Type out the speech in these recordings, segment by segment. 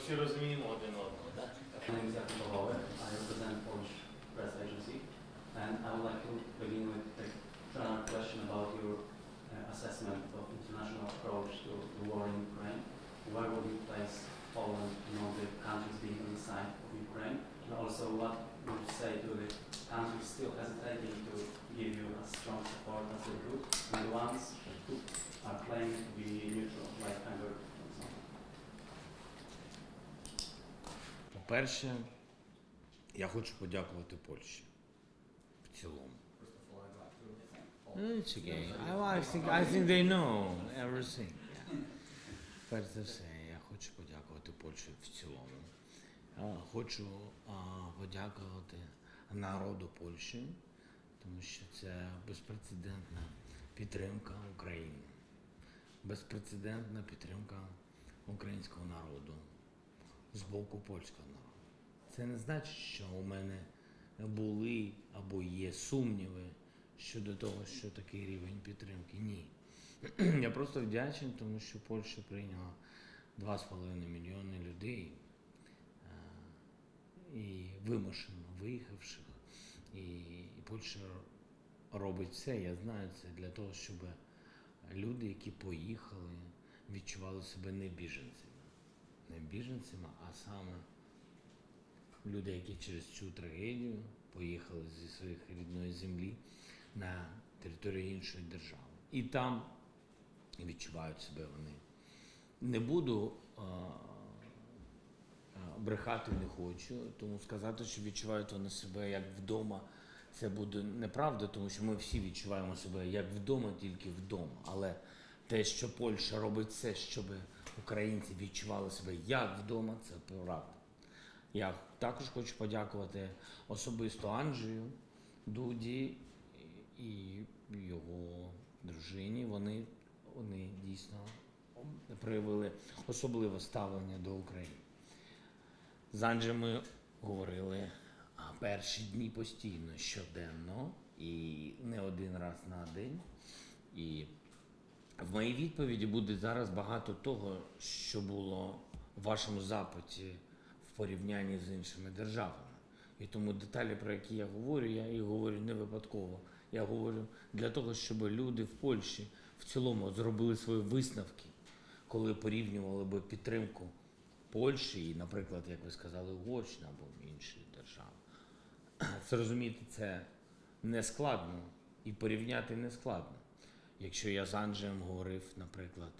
всі розуміємо один одного, так? My name is Jakub Bohowy. I represent Polish press agency, and I would like to begin with a general question about your assessment of international approach to the war in Ukraine. Where would you place Poland among the countries being on the side of Ukraine? And also, what would you say to the countries still hesitating to give you a strong support as they could, and the ones who are claiming to be neutral, like Hungary, for example? По-перше, я хочу подякувати Польщі в цілому. It's okay. I think they know everything. Yeah. Перш за все, я хочу подякувати Польщі в цілому. Хочу подякувати народу Польщі, тому що це безпрецедентна підтримка України, безпрецедентна підтримка українського народу з боку польського народу. Це не значить, що у мене були або є сумніви щодо того, що такий рівень підтримки. Ні. Я просто вдячний, тому що Польща прийняла 2,5 мільйони людей і вимушено виїхавших. І Польща робить все, я знаю це, для того, щоб люди, які поїхали, відчували себе не біженцями. Не біженцями, а саме люди, які через цю трагедію поїхали зі своїх рідної землі на територію іншої держави. І там відчувають себе вони. Не буду брехати, не хочу, тому сказати, що відчувають вони себе як вдома, це буде неправда, тому що ми всі відчуваємо себе як вдома, тільки вдома. Але те, що Польща робить все, щоб українці відчували себе як вдома, це правда. Я також хочу подякувати особисто Анджею Дуді і його дружині. Вони дійсно проявили особливе ставлення до України. З Анджеєм ми говорили перші дні постійно, щоденно і не один раз на день. І в моїй відповіді буде зараз багато того, що було в вашому запиті в порівнянні з іншими державами. І тому деталі, про які я їх говорю не випадково. Я говорю для того, щоб люди в Польщі в цілому зробили свої висновки, коли порівнювали би підтримку Польщі і, наприклад, як ви сказали, Угорщини або інші держави. Зрозуміти це не складно і порівняти не складно. Якщо я з Анджеєм говорив, наприклад,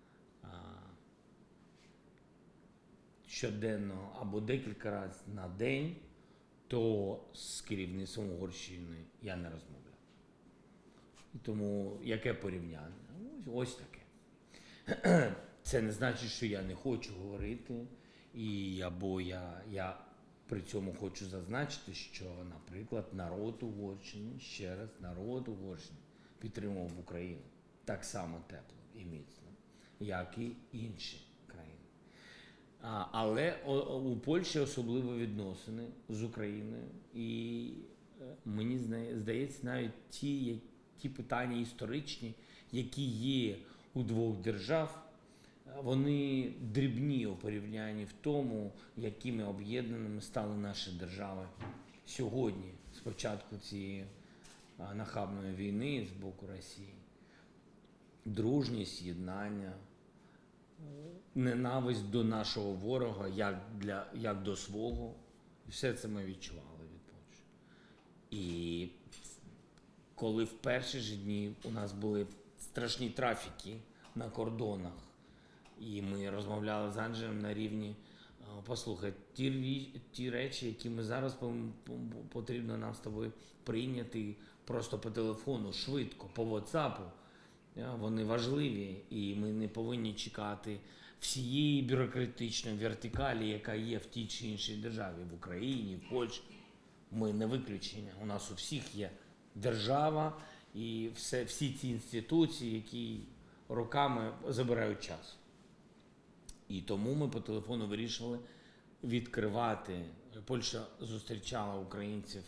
щоденно або декілька разів на день, то з керівництвом Угорщини я не розмовляв. І тому яке порівняння? Ось таке. Це не значить, що я не хочу говорити, або я при цьому хочу зазначити, що, наприклад, народ Угорщини, ще раз, народ Угорщини підтримував Україну так само тепло і міцно, як і інші країни. Але у Польщі особливі відносини з Україною, і мені здається, навіть ті питання історичні, які є у двох держав, вони дрібні у порівнянні в тому, якими об'єднаними стали наші держави сьогодні, з початку цієї нахабної війни з боку Росії. Дружність, єднання, ненависть до нашого ворога, як до свого. Все це ми відчували від Польщі. І коли в перші ж дні у нас були страшні трафіки на кордонах, і ми розмовляли з Анджеєм на рівні, послухай, ті речі, які ми зараз потрібно нам з тобою прийняти просто по телефону, швидко, по WhatsApp, вони важливі, і ми не повинні чекати всієї бюрократичної вертикалі, яка є в тій чи іншій державі, в Україні, в Польщі. Ми не виключення. У нас у всіх є держава і всі ці інституції, які роками забирають час. І тому ми по телефону вирішили відкривати. Польща зустрічала українців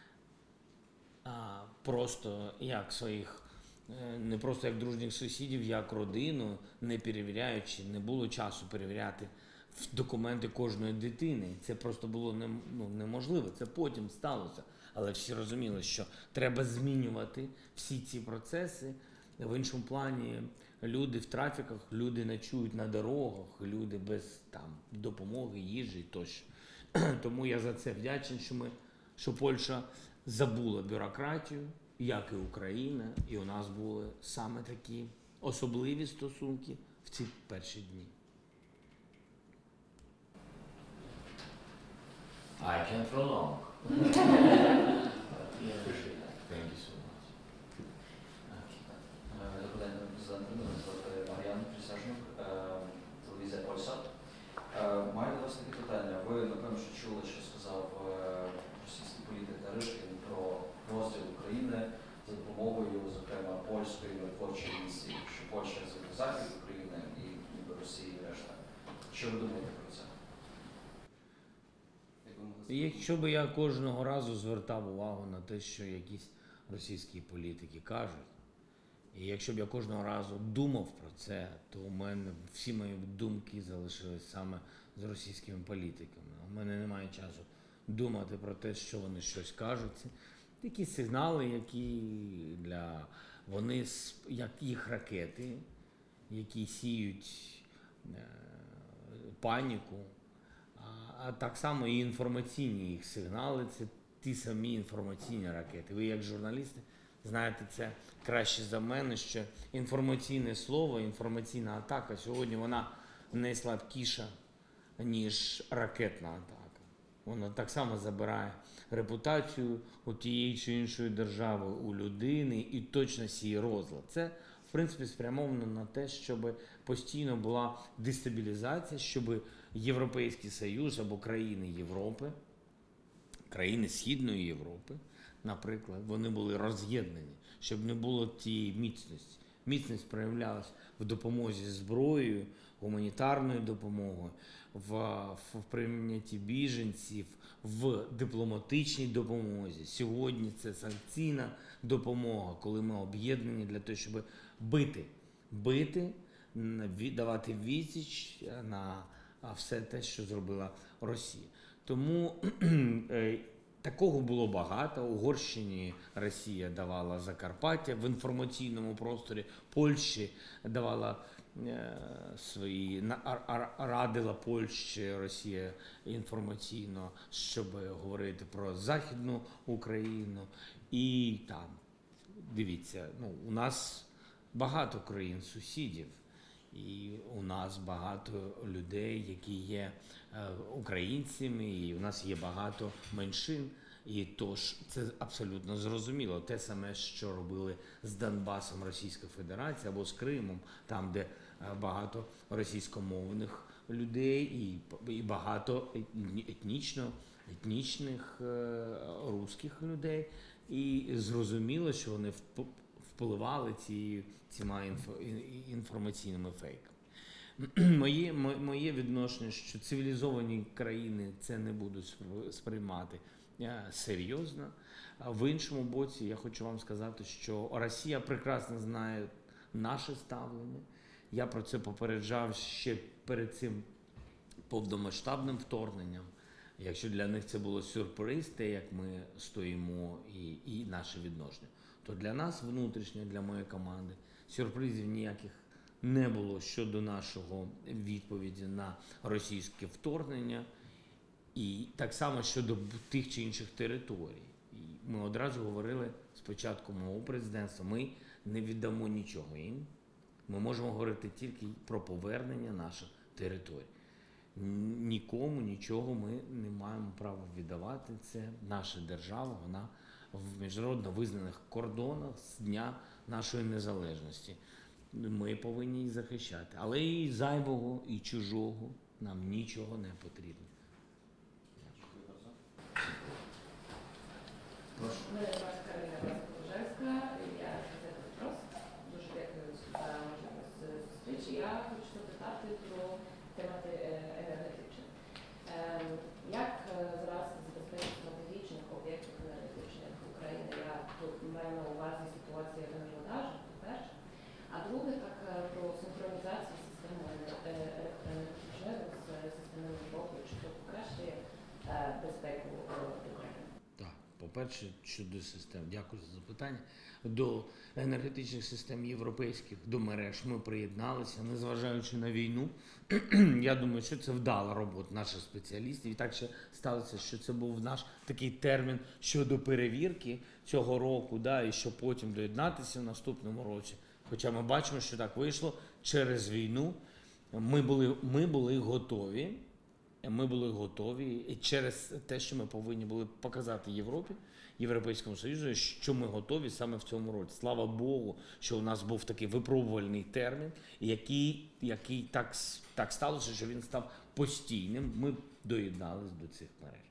просто як своїх, не просто як дружніх сусідів, як родину, не перевіряючи, не було часу перевіряти в документи кожної дитини. Це просто було неможливо, це потім сталося. Але всі розуміли, що треба змінювати всі ці процеси. В іншому плані люди в трафіках, люди ночують на дорогах, люди без там допомоги, їжі тощо. Тому я за це вдячний, що Польща забула бюрократію, як і Україна, і у нас були саме такі особливі стосунки в ці перші дні. I can prolong. Thank you so much. Добрий день, президент. Мене звати Мар'ян Присяжнюк, телевізія Польса. Маю до вас таке питання. Ви, напевно, що чули, що сказав російський політик Наришкін про розділ України за допомогою, зокрема, польської миротворчої місії, що Польща – захід України і ніби Росії і решта. Що ви думаєте про це? Якщо б я кожного разу звертав увагу на те, що якісь російські політики кажуть, і якщо б я кожного разу думав про це, то у мене всі мої думки залишились саме з російськими політиками. У мене немає часу думати про те, що вони щось кажуть. Це такі сигнали, які вони, як їх ракети, які сіють паніку, а так само і інформаційні їх сигнали, це ті самі інформаційні ракети. Ви як журналісти знаєте це краще за мене, що інформаційне слово, інформаційна атака сьогодні вона не слабкіша, ніж ракетна атака. Вона так само забирає репутацію у тієї чи іншої держави, у людини і точно сіє розлад. Це, в принципі, спрямовано на те, щоб постійно була дестабілізація, щоб Європейський Союз або країни Європи, країни Східної Європи, наприклад, вони були роз'єднані, щоб не було тієї міцності. Міцність проявлялась в допомозі зброєю, гуманітарною допомогою, в прийнятті біженців, в дипломатичній допомозі. Сьогодні це санкційна допомога, коли ми об'єднані для того, щоб бити, давати відсіч на все те, що зробила Росія. Тому такого було багато. Угорщині Росія давала Закарпаття в інформаційному просторі, Польщі давала радила Польщі Росія інформаційно, щоб говорити про Західну Україну. І там, дивіться, у нас багато країн-сусідів. І у нас багато людей, які є українцями, і у нас є багато меншин. І тож це абсолютно зрозуміло. Те саме, що робили з Донбасом Російська Федерація або з Кримом, там, де багато російськомовних людей і багато етнічних русських людей. І зрозуміло, що вони впливали цими інформаційними фейками. Моє відношення, що цивілізовані країни це не будуть сприймати серйозно. В іншому боці я хочу вам сказати, що Росія прекрасно знає наше ставлення. Я про це попереджав ще перед цим повномасштабним вторгненням. Якщо для них це було сюрприз, те, як ми стоїмо і наше відношення, то для нас внутрішньо, для моєї команди, сюрпризів ніяких не було щодо нашого відповіді на російське вторгнення. І так само щодо тих чи інших територій. І ми одразу говорили з початку мого президентства, ми не віддамо нічого їм. Ми можемо говорити тільки про повернення наших територій. Нікому нічого ми не маємо права віддавати. Це наша держава, вона в міжнародно визнаних кордонах з дня нашої незалежності. Ми повинні їх захищати. Але і зайвого, і чужого нам нічого не потрібно. Мене звати Кароліна Пожарська, я газета «Петрос». Дуже дякую за можливість зустрічі. Я хочу запитати про темати енергетичні. Як зараз забезпечити стратегічних об'єктів енергетичних України? Я тут маю на увазі ситуацію в Енергодарі, по-перше. А друге, так про синхронізацію системи електроенергетичної з По-перше, щодо систем, дякую за запитання. До енергетичних систем європейських, до мереж ми приєдналися, незважаючи на війну. Я думаю, що це вдала робота наших спеціалістів. І так ще сталося, що це був наш такий термін щодо перевірки цього року, да, і що потім доєднатися в наступному році. Хоча ми бачимо, що так вийшло через війну. Ми були готові. Ми були готові і через те, що ми повинні були показати Європі, Європейському Союзу, що ми готові саме в цьому році. Слава Богу, що у нас був такий випробувальний термін, який так сталося, що він став постійним. Ми доєднались до цих мереж.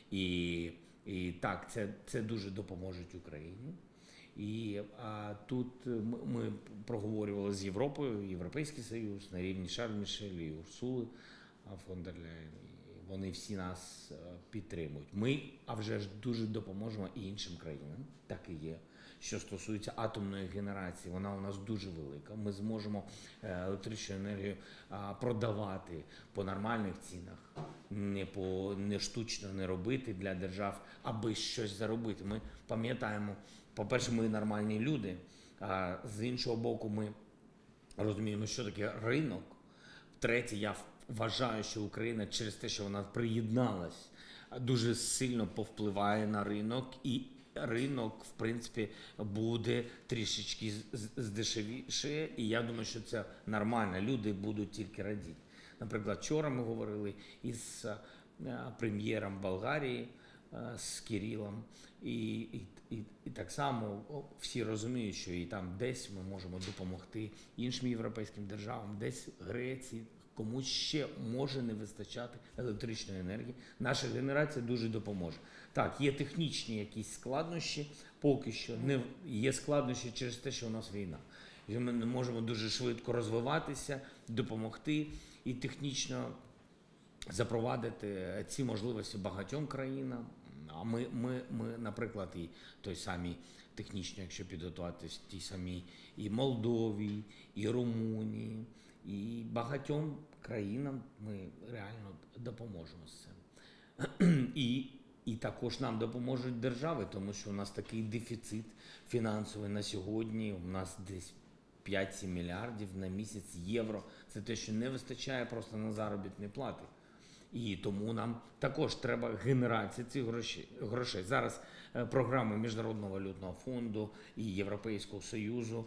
І так, це дуже допоможе Україні. І тут ми проговорювали з Європою, Європейський Союз на рівні Шарль-Мішель і Урсули фон дер Ляєн. Вони всі нас підтримують. Ми, а вже ж дуже допоможемо і іншим країнам, так і є. Що стосується атомної генерації, вона у нас дуже велика. Ми зможемо електричну енергію продавати по нормальних цінах, не штучно не робити для держав, аби щось заробити. Ми пам'ятаємо, по-перше, ми нормальні люди, а з іншого боку, ми розуміємо, що таке ринок. Третє, я вважаю, що Україна через те, що вона приєдналась, дуже сильно повпливає на ринок, і ринок, в принципі, буде трішечки здешевіше, і я думаю, що це нормально, люди будуть тільки радіти. Наприклад, вчора ми говорили із прем'єром Болгарії, з Кирилом, і так само всі розуміють, що і там десь ми можемо допомогти іншим європейським державам, десь Греції, комусь ще може не вистачати електричної енергії. Наша генерація дуже допоможе. Так, є технічні якісь складнощі, поки що не є складнощі через те, що у нас війна. І ми не можемо дуже швидко розвиватися, допомогти і технічно запровадити ці можливості багатьом країнам. А ми, наприклад, і той самий технічно, якщо підготуватись, тій самій і Молдові, і Румунії, і багатьом країнам ми реально допоможемо з цим. І також нам допоможуть держави, тому що у нас такий дефіцит фінансовий на сьогодні. У нас десь 5-7 мільярдів на місяць євро. Це те, що не вистачає просто на заробітні плати. І тому нам також треба генерація цих грошей. Зараз програми Міжнародного валютного фонду і Європейського Союзу,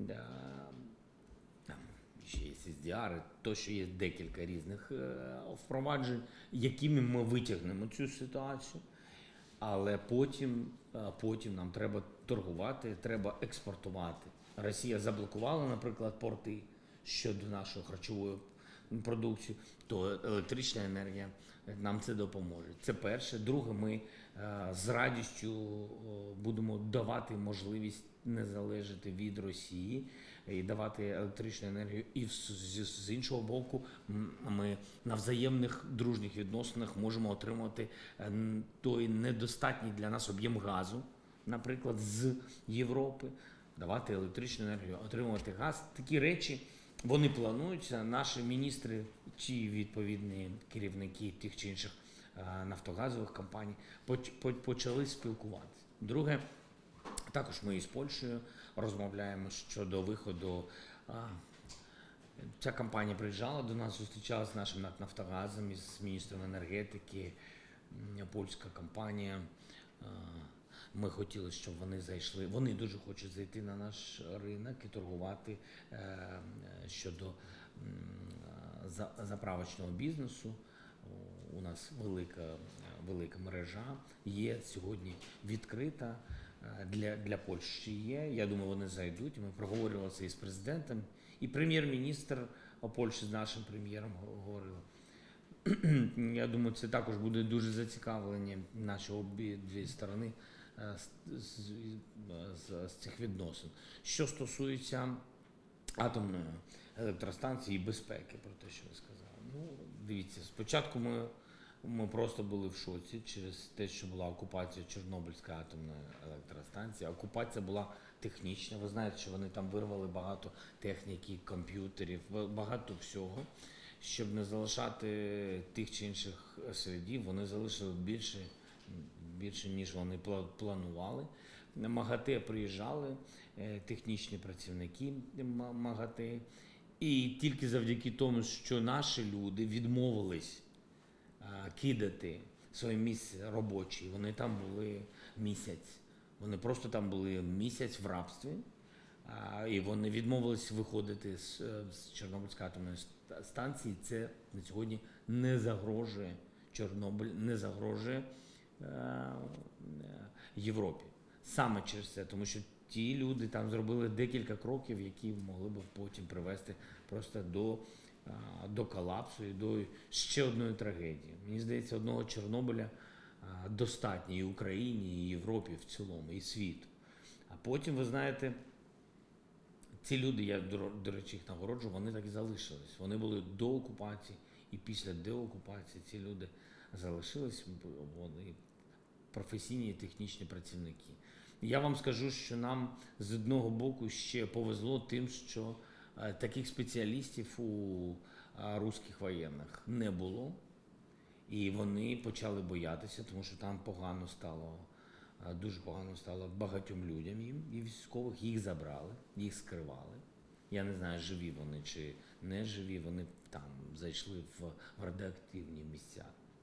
ще є SDR, то, що є декілька різних впроваджень, якими ми витягнемо цю ситуацію. Але потім нам треба торгувати, треба експортувати. Росія заблокувала, наприклад, порти щодо нашої харчової продукції, то електрична енергія нам це допоможе. Це перше. Друге, ми з радістю будемо давати можливість не залежати від Росії і давати електричну енергію. І з іншого боку, ми на взаємних дружніх відносинах можемо отримати той недостатній для нас об'єм газу, наприклад, з Європи, давати електричну енергію, отримувати газ. Такі речі, вони плануються. Наші міністри чи відповідні керівники тих чи інших нафтогазових компаній почали спілкуватися. Друге, також ми із Польщею розмовляємо щодо виходу. Ця компанія приїжджала до нас, зустрічалася з нашим НАК «Нафтогазом», із міністром енергетики, польська компанія. Ми хотіли, щоб вони зайшли. Вони дуже хочуть зайти на наш ринок і торгувати щодо заправочного бізнесу. У нас велика мережа є сьогодні відкрита для Польщі є. Я думаю, вони зайдуть. Ми проговорювали це із президентом. І прем'єр-міністр Польщі з нашим прем'єром говорили. Я думаю, це також буде дуже зацікавлення наші обидві сторони з цих відносин. Що стосується атомної електростанції і безпеки, про те, що ви сказали. Ну, дивіться, спочатку ми просто були в шоці через те, що була окупація Чорнобильської атомної електростанції. Окупація була технічна. Ви знаєте, що вони там вирвали багато техніки, комп'ютерів, багато всього. Щоб не залишати тих чи інших слідів, вони залишили більше більше ніж вони планували. На МАГАТЕ приїжджали технічні працівники МАГАТЕ, і тільки завдяки тому, що наші люди відмовились кидати своє місце робоче, вони там були місяць. Вони просто там були місяць в рабстві, і вони відмовились виходити з Чорнобильської атомної станції. Це на сьогодні не загрожує Чорнобиль, не загрожує Європі. Саме через це, тому що ті люди там зробили декілька кроків, які могли б потім привести просто до колапсу і до ще одної трагедії. Мені здається, одного Чорнобиля достатньо і Україні, і Європі в цілому, і світу. А потім, ви знаєте, ці люди, я, до речі, їх нагороджу, вони так і залишились. Вони були до окупації і після деокупації ці люди залишились, вони професійні і технічні працівники. Я вам скажу, що нам з одного боку ще повезло тим, що таких спеціалістів у русських воєнних не було. І вони почали боятися, тому що там погано стало, дуже погано стало багатьом людям їм, і військових їх забрали, їх скривали. Я не знаю, живі вони чи не живі, вони там зайшли в радіоактивні місця.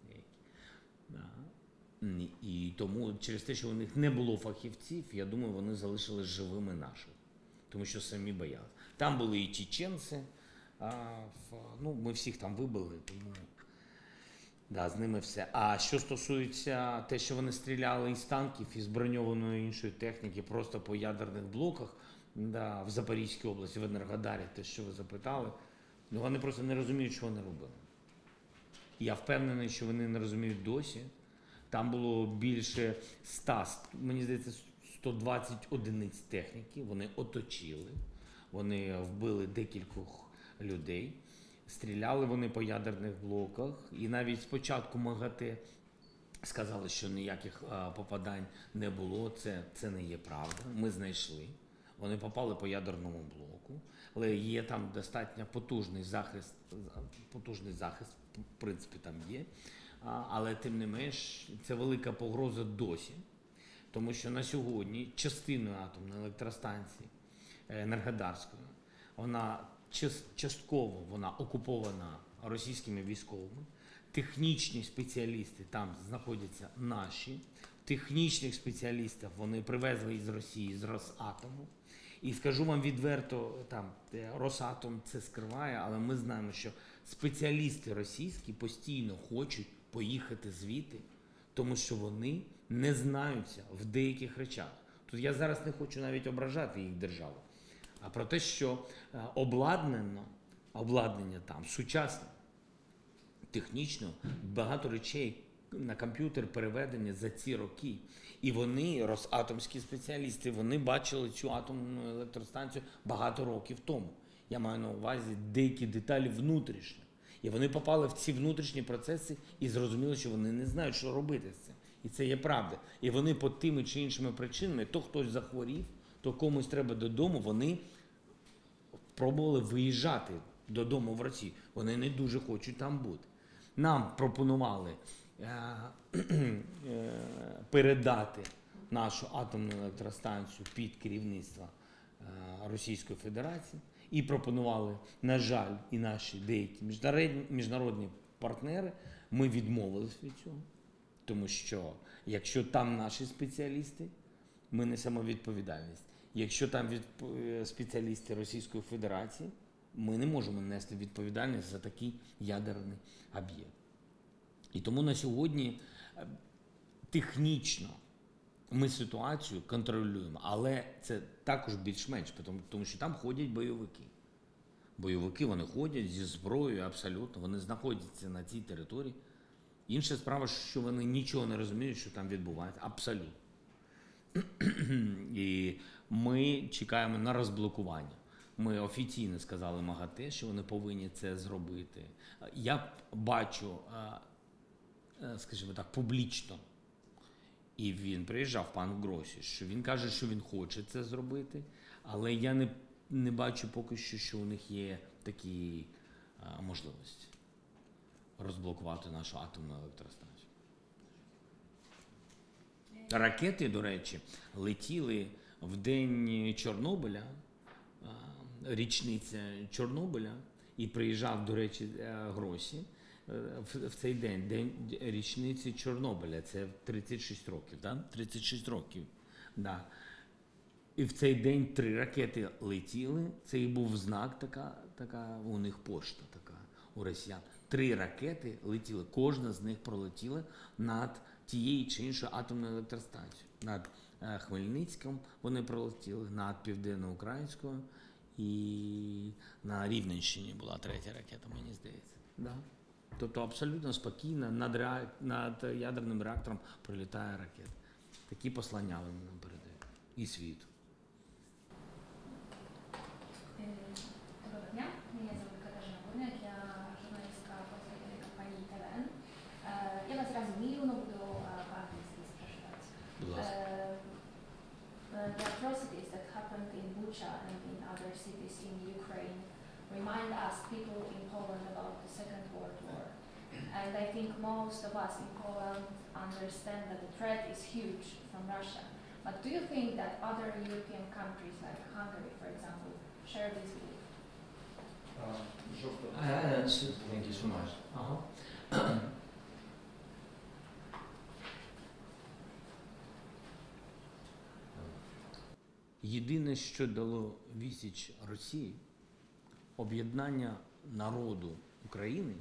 І тому через те, що у них не було фахівців, я думаю, вони залишились живими наших, тому що самі боялися. Там були і чеченці, ну, ми всіх там вибили, тому да, з ними все. А що стосується те, що вони стріляли із танків, із броньованої іншої техніки, просто по ядерних блоках, да, в Запорізькій області, в Енергодарі, те, що ви запитали, ну, вони просто не розуміють, що вони робили. Я впевнений, що вони не розуміють досі. Там було більше 100, мені здається, 120 одиниць техніки, вони оточили, вони вбили декількох людей, стріляли вони по ядерних блоках, і навіть спочатку МАГАТЕ сказали, що ніяких попадань не було, це не є правда, ми знайшли. Вони попали по ядерному блоку, але є там достатньо потужний захист, в принципі, там є. Але тим не менш, це велика погроза досі, тому що на сьогодні частиною атомної електростанції Енергодарської, вона частково вона окупована російськими військовими, технічні спеціалісти там знаходяться наші, технічних спеціалістів вони привезли із Росії, з Росатому. І скажу вам відверто, там Росатом це скриває, але ми знаємо, що спеціалісти російські постійно хочуть поїхати звідти, тому що вони не знаються в деяких речах. Тут я зараз не хочу навіть ображати їх державу, а про те, що обладнання там сучасне, технічно, багато речей на комп'ютер переведені за ці роки. І вони, росатомські спеціалісти, вони бачили цю атомну електростанцію багато років тому. Я маю на увазі деякі деталі внутрішні. І вони попали в ці внутрішні процеси і зрозуміли, що вони не знають, що робити з цим. І це є правда. І вони по тими чи іншими причинами, то хтось захворів, то комусь треба додому, вони пробували виїжджати додому в Росію. Вони не дуже хочуть там бути. Нам пропонували передати нашу атомну електростанцію під керівництво Російської Федерації. І пропонували, на жаль, і наші деякі міжнародні партнери, ми відмовились від цього. Тому що, якщо там наші спеціалісти, ми несемо відповідальність. Якщо там спеціалісти Російської Федерації, ми не можемо нести відповідальність за такий ядерний об'єкт. І тому на сьогодні технічно ми ситуацію контролюємо, але це також більш-менш, тому що там ходять бойовики. Бойовики, вони ходять зі зброєю абсолютно, вони знаходяться на цій території. Інша справа, що вони нічого не розуміють, що там відбувається. Абсолютно. І ми чекаємо на розблокування. Ми офіційно сказали МАГАТЕ, що вони повинні це зробити. Я бачу, скажімо так, публічно, і він приїжджав, пан Гросі, що він каже, що він хоче це зробити, але я не бачу поки що у них є такі можливості розблокувати нашу атомну електростанцію. Ракети, до речі, летіли в день Чорнобиля, річниця Чорнобиля, і приїжджав, до речі, Гросі в цей день річниці Чорнобиля. Це 36 років, так? 36 років, да. І в цей день 3 ракети летіли. Це і був знак, така у них пошта така у росіян. 3 ракети летіли, кожна з них пролетіла над тією чи іншою атомною електростанцією. Над Хмельницьким вони пролетіли, над Південноукраїнською і на Рівненщині була 3-я ракета, мені здається. Да. Тобто абсолютно спокійно над ядерним реактором прилітає ракета. Такі послання вони нам передають. І світу. Доброго дня, меня зовут Катерина Бурняк, я журналистка представителя компании ТВН. Я вас разумею, но буду по-английски спрашивать. Будь ласка. The atrocities that happened in Bucha and in other cities in Ukraine remind us people in Poland about the Second World War. And I think most of us in Poland understand that the threat is huge from Russia. But do you think that other European countries like Hungary, for example, share this belief? Thank you so much. Єдине, що дало відсіч Росії, об'єднання народу України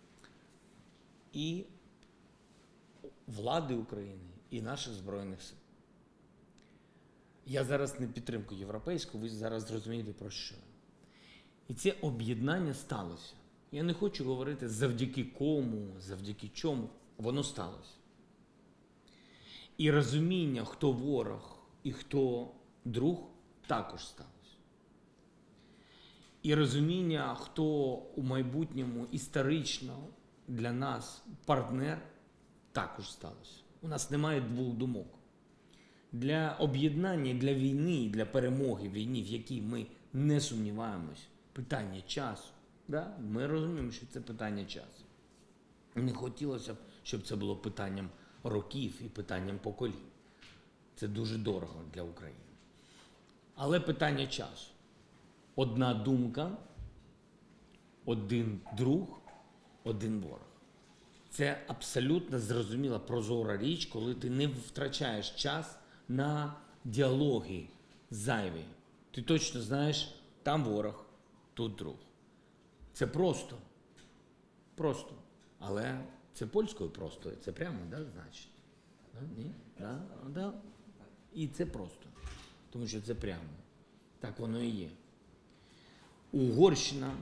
і влади України, і наших Збройних сил. Я зараз не підтримку європейську, ви зараз зрозумієте про що. І це об'єднання сталося. Я не хочу говорити завдяки кому, завдяки чому, воно сталося. І розуміння, хто ворог і хто друг, також сталося. І розуміння, хто у майбутньому історично для нас партнер, також сталося. У нас немає двох думок. Для об'єднання, для війни, для перемоги в війні, в якій ми не сумніваємось, питання часу. Да? Ми розуміємо, що це питання часу. Не хотілося б, щоб це було питанням років і питанням поколінь. Це дуже дорого для України. Але питання часу. Одна думка, один друг, один ворог. Це абсолютно зрозуміла, прозора річ, коли ти не втрачаєш час на діалоги зайві. Ти точно знаєш, там ворог, тут друг. Це просто. Просто. Але це польською просто. Це прямо, да, значить? Да? Ні? Да? Да. І це просто. Тому що це прямо. Так воно і є. Угорщина,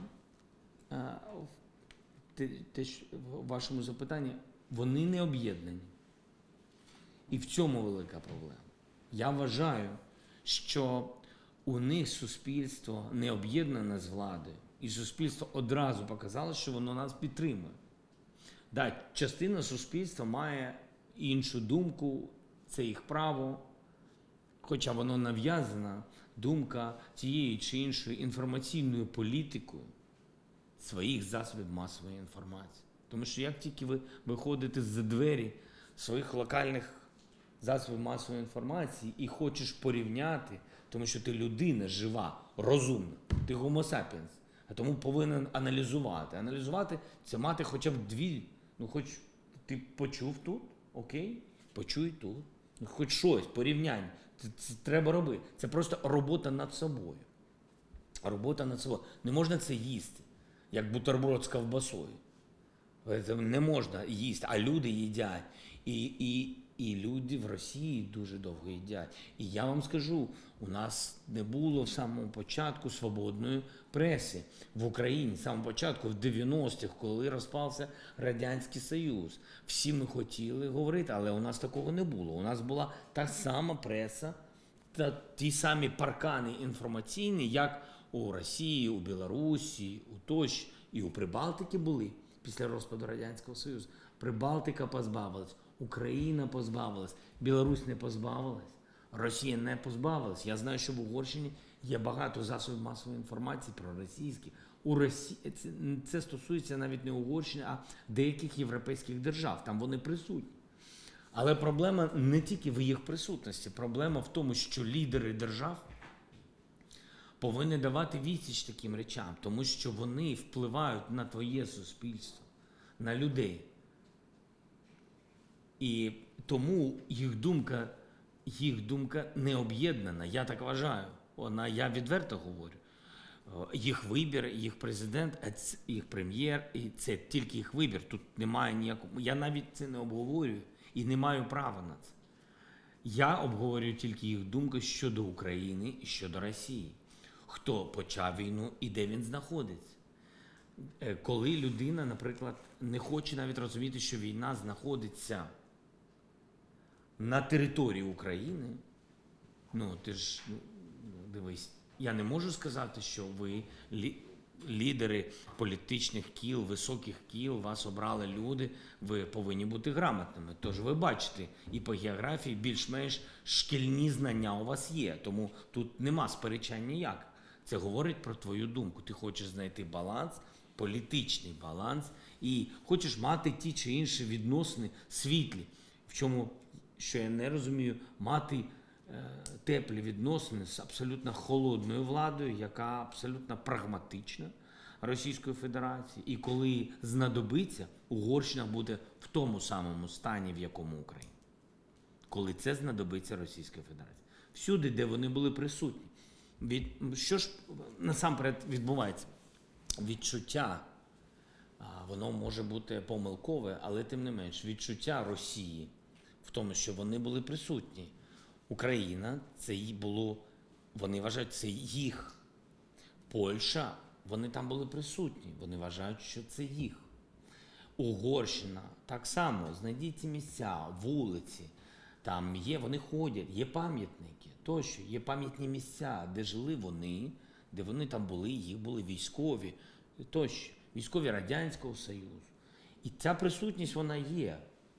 в вашому запитанні, вони не об'єднані. І в цьому велика проблема. Я вважаю, що у них суспільство не об'єднане з владою. І суспільство одразу показало, що воно нас підтримує. Да, частина суспільства має іншу думку, це їх право, хоча воно нав'язана думка тієї чи іншої інформаційною політикою своїх засобів масової інформації. Тому що як тільки ви виходите за двері своїх локальних засобів масової інформації і хочеш порівняти, тому що ти людина жива, розумна, ти homo sapiens, а тому повинен аналізувати. Аналізувати – це мати хоча б дві, хоч ти почув тут, окей, почуй тут, хоч щось, порівняння. Це треба робити. Це просто робота над собою. Робота над собою. Не можна це їсти, як бутерброд з ковбасою. Це не можна їсти, а люди їдять. І люди в Росії дуже довго їдять. І я вам скажу, у нас не було в самому початку свободної преси в Україні. В самому початку, в 90-х, коли розпався Радянський Союз. Всі ми хотіли говорити, але у нас такого не було. У нас була та сама преса, та ті самі паркани інформаційні, як у Росії, у Білорусі, у тощо, і у Прибалтики були після розпаду Радянського Союзу. Прибалтика позбавилась, Україна позбавилась, Білорусь не позбавилась, Росія не позбавилась. Я знаю, що в Угорщині є багато засобів масової інформації проросійські. У Росії це стосується навіть не Угорщини, а деяких європейських держав. Там вони присутні. Але проблема не тільки в їх присутності, проблема в тому, що лідери держав повинні давати відсіч таким речам, тому що вони впливають на твоє суспільство, на людей. І тому їх думка не об'єднана, я так вважаю. Я відверто говорю. Їх вибір, їх президент, їх прем'єр, і це тільки їх вибір. Тут немає ніякого. Я навіть це не обговорюю і не маю права на це. Я обговорюю тільки їх думку щодо України і щодо Росії. Хто почав війну і де він знаходиться. Коли людина, наприклад, не хоче навіть розуміти, що війна знаходиться на території України, ти ж, дивись, я не можу сказати, що ви лідери політичних кіл, високих кіл, вас обрали люди, ви повинні бути грамотними. Тож ви бачите, і по географії більш-менш шкільні знання у вас є, тому тут нема сперечань ніяк. Це говорить про твою думку. Ти хочеш знайти баланс, політичний баланс, і хочеш мати ті чи інші відносини світлі. В чому, що я не розумію, мати теплі відносини з абсолютно холодною владою, яка абсолютно прагматична Російської Федерації. І коли знадобиться, Угорщина буде в тому самому стані, в якому Україна. Коли це знадобиться Російській Федерації. Всюди, де вони були присутні. Що ж насамперед відбувається? Відчуття, воно може бути помилкове, але тим не менш, відчуття Росії в тому, що вони були присутні. Україна, це було, вони вважають, це їх. Польща, вони там були присутні, вони вважають, що це їх. Угорщина, так само, знайдіть ці місця, вулиці, там є, вони ходять, є пам'ятники, тощо, є пам'ятні місця, де жили вони, де вони там були, їх були військові, тощо, військові Радянського Союзу. І ця присутність, вона є.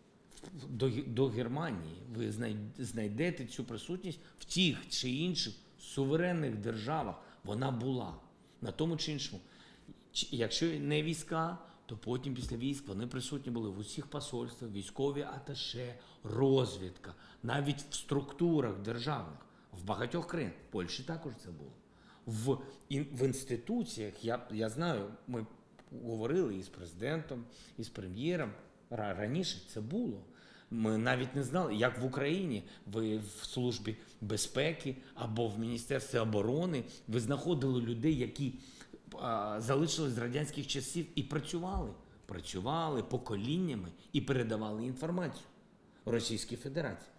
До Германії ви знайдете цю присутність в тих чи інших суверенних державах. Вона була на тому чи іншому. Якщо не війська, то потім після військ вони присутні були в усіх посольствах, військові аташе, розвідка, навіть в структурах державних, в багатьох країнах. В Польщі також це було. В інституціях, я знаю, ми говорили і з президентом, і з прем'єром, раніше це було. Ми навіть не знали, як в Україні, ви в Службі безпеки або в Міністерстві оборони, ви знаходили людей, які залишились з радянських часів і працювали поколіннями і передавали інформацію Російській Федерації.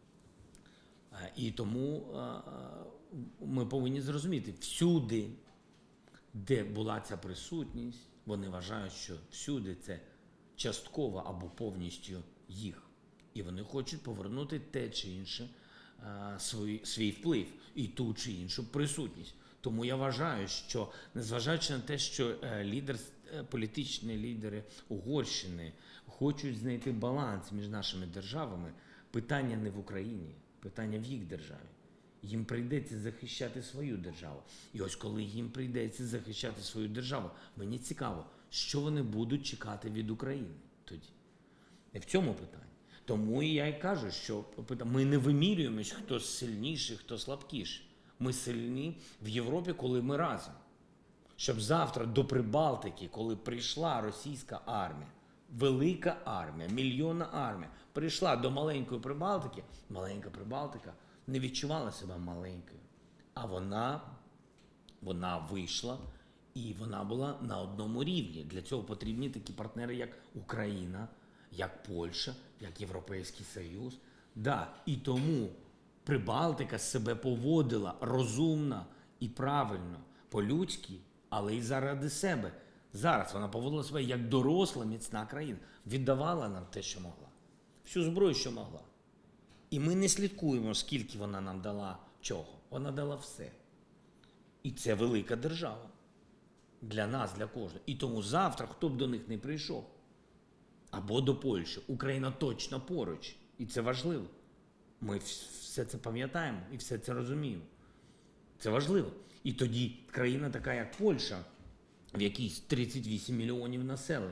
І тому ми повинні зрозуміти, всюди, де була ця присутність, вони вважають, що всюди це частково або повністю їх. І вони хочуть повернути те чи інше свій вплив і ту чи іншу присутність. Тому я вважаю, що незважаючи на те, що політичні лідери Угорщини хочуть знайти баланс між нашими державами, питання не в Україні, питання в їх державі. Їм прийдеться захищати свою державу. І ось коли їм прийдеться захищати свою державу, мені цікаво, що вони будуть чекати від України тоді. І в цьому питанні. Тому я і кажу, що ми не вимірюємось, хто сильніший, хто слабкіший. Ми сильні в Європі, коли ми разом. Щоб завтра до Прибалтики, коли прийшла російська армія, велика армія, мільйонна армія, прийшла до маленької Прибалтики, маленька Прибалтика не відчувала себе маленькою. А вона вийшла і вона була на одному рівні. Для цього потрібні такі партнери, як Україна, як Польща, як Європейський Союз. І тому Прибалтика себе поводила розумно і правильно, по-людськи, але й заради себе. Зараз вона поводила себе як доросла, міцна країна. Віддавала нам те, що могла. Всю зброю, що могла. І ми не слідкуємо, скільки вона нам дала чого. Вона дала все. І це велика держава. Для нас, для кожного. І тому завтра, хто б до них не прийшов, або до Польщі, Україна точно поруч. І це важливо. Ми все це пам'ятаємо і все це розуміємо. Це важливо. І тоді країна така, як Польща, в якій 38 мільйонів населення,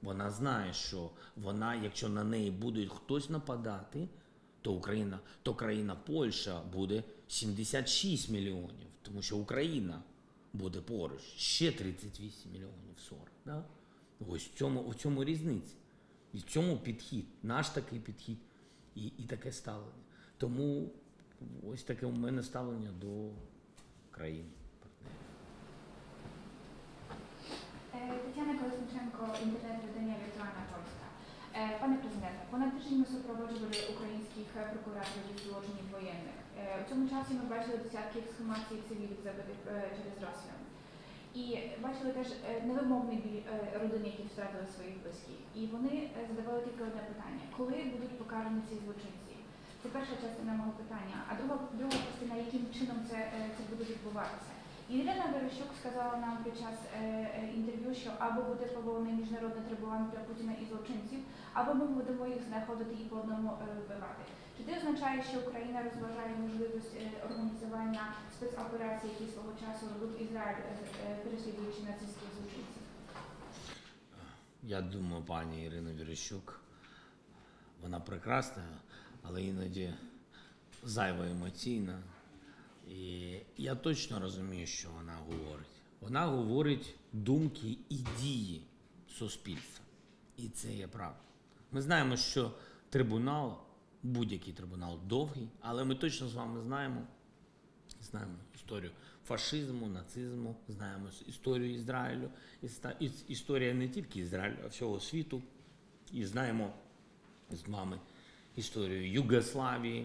Вона знає, що вона, якщо на неї буде хтось нападати, то країна Польща буде 76 мільйонів, тому що Україна буде поруч, ще 38 мільйонів 40. Да? Ось в цьому різниця. І в цьому підхід, наш такий підхід і таке ставлення. Тому ось таке у мене ставлення до країн. Тетяна Колесниченко, інтернет-видання «Віртуальна Польська». Пане президенте, понад тиждень ми супроводжували українських прокураторів із злочинів воєнних. У цьому часі ми бачили десятки ексхумацій цивілів, забитих через Росію. І бачили теж невимовний біль родин, які втратили своїх близьких. І вони задавали тільки одне питання: коли будуть покарані ці злочинці? Це перша частина мого питання. А друга частина, яким чином це буде відбуватися? Ірина Верещук сказала нам під час інтерв'ю, що або буде поновлений міжнародний трибунал для Путіна і злочинців, або ми будемо їх знаходити і по одному вбивати. Чи це означає, що Україна розважає можливість організування спецоперації, які свого часу робив Ізраїль, переслідуючи нацистських злочинців? Я думаю, пані Ірина Верещук, вона прекрасна, але іноді зайво емоційна. І я точно розумію, що вона говорить. Вона говорить думки і дії суспільства. І це є правда. Ми знаємо, що трибунал, будь-який трибунал довгий, але ми точно з вами знаємо історію фашизму, нацизму, знаємо історію Ізраїлю, історія не тільки Ізраїлю, а всього світу. І знаємо з вами історію Югославії.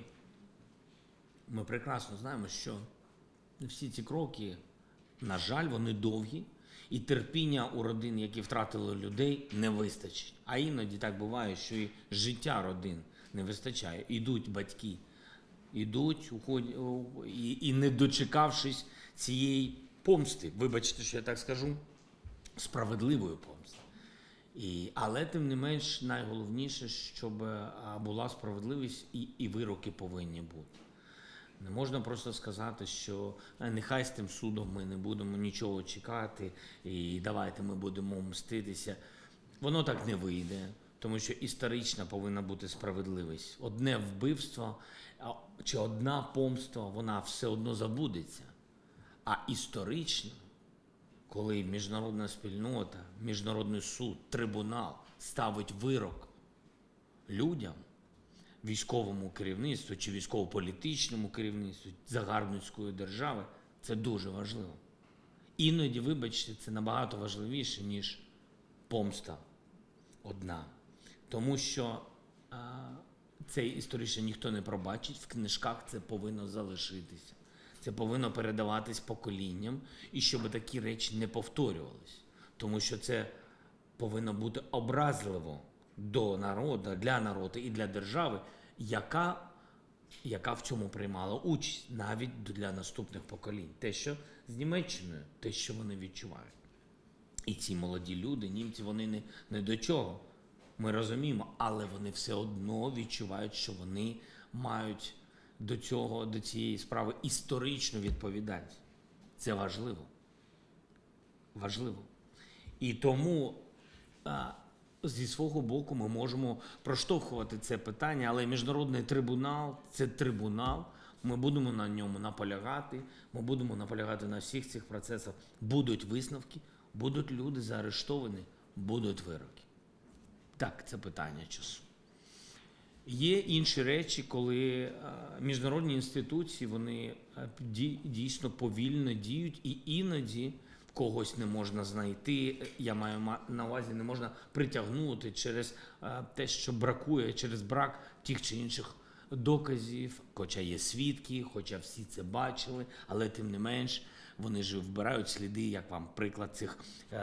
Ми прекрасно знаємо, що всі ці кроки, на жаль, вони довгі, і терпіння у родин, які втратили людей, не вистачить. А іноді так буває, що і життя родин не вистачає. Ідуть батьки, уходять, і не дочекавшись цієї помсти, вибачте, що я так скажу, справедливої помсти. Але тим не менш найголовніше, щоб була справедливість і вироки повинні бути. Не можна просто сказати, що нехай з тим судом ми не будемо нічого чекати і давайте ми будемо мститися. Воно так не вийде, тому що історично повинна бути справедливість. Одне вбивство чи одна помста, вона все одно забудеться. А історично, коли міжнародна спільнота, міжнародний суд, трибунал ставить вирок людям, військовому керівництву чи військово-політичному керівництву загарбницької держави, це дуже важливо. Іноді, вибачте, це набагато важливіше, ніж помста одна. Тому що це історично ніхто не пробачить, в книжках це повинно залишитися. Це повинно передаватись поколінням, і щоб такі речі не повторювались. Тому що це повинно бути образливо до народу, для народу і для держави, яка в цьому приймала участь, навіть для наступних поколінь. Те, що з Німеччиною, те, що вони відчувають. І ці молоді люди, німці, вони не до чого. Ми розуміємо, але вони все одно відчувають, що вони мають до цієї справи історичну відповідальність. Це важливо. Важливо. І тому зі свого боку ми можемо проштовхувати це питання, але міжнародний трибунал – це трибунал, ми будемо на ньому наполягати, ми будемо наполягати на всіх цих процесах. Будуть висновки, будуть люди заарештовані, будуть вироки. Так, це питання часу. Є інші речі, коли міжнародні інституції, вони дійсно повільно діють, і іноді когось не можна знайти, я маю на увазі, не можна притягнути через те, що бракує, через брак тих чи інших доказів, хоча є свідки, хоча всі це бачили, але тим не менш вони ж вбирають сліди, як вам приклад цих,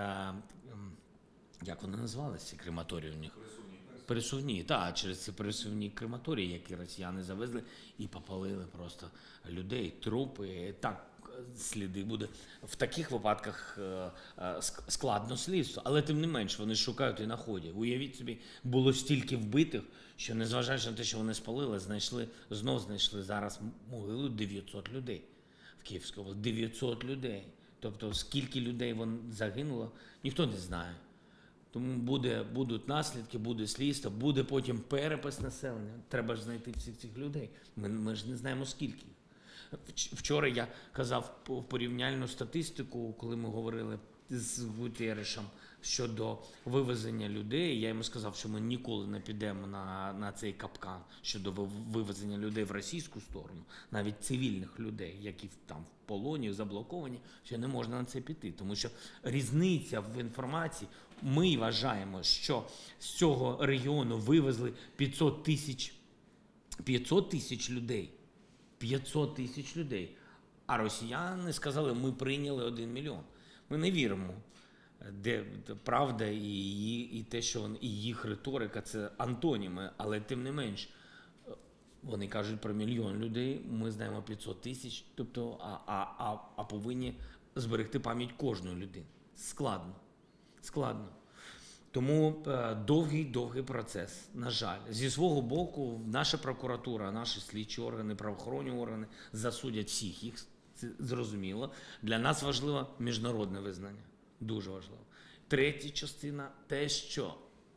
як вони називалися, крематорії у них? Пересувні, так, через ці пересувні крематорії, які росіяни завезли і попалили просто людей, трупи, так, сліди буде. В таких випадках складно слідство, але тим не менш вони шукають і знаходять. Уявіть собі, було стільки вбитих, що незважаючи на те, що вони спалили, знов знайшли зараз могилу 900 людей в Київській області. 900 людей. Тобто скільки людей загинуло, ніхто не знає. Тому будуть наслідки, буде слідство, буде потім перепис населення. Треба ж знайти всіх цих людей. Ми ж не знаємо скільки. Вчора я казав порівняльну статистику, коли ми говорили з Гутеррішем щодо вивезення людей. Я йому сказав, що ми ніколи не підемо на цей капкан щодо вивезення людей в російську сторону, навіть цивільних людей, які там в полоні, заблоковані, що не можна на це піти. Тому що різниця в інформації, ми вважаємо, що з цього регіону вивезли 500 тисяч людей. 500 тисяч людей. А росіяни сказали, ми прийняли 1 мільйон. Ми не віримо, де правда і те, що і їх риторика – це антоніми, але тим не менш, вони кажуть про 1 мільйон людей, ми знаємо 500 тисяч, тобто, а повинні зберегти пам'ять кожної людини. Складно. Тому довгий процес, на жаль. Зі свого боку, наша прокуратура, наші слідчі органи, правоохоронні органи засудять всіх їх, це зрозуміло. Для нас важливо міжнародне визнання, дуже важливо. Третя частина – те, що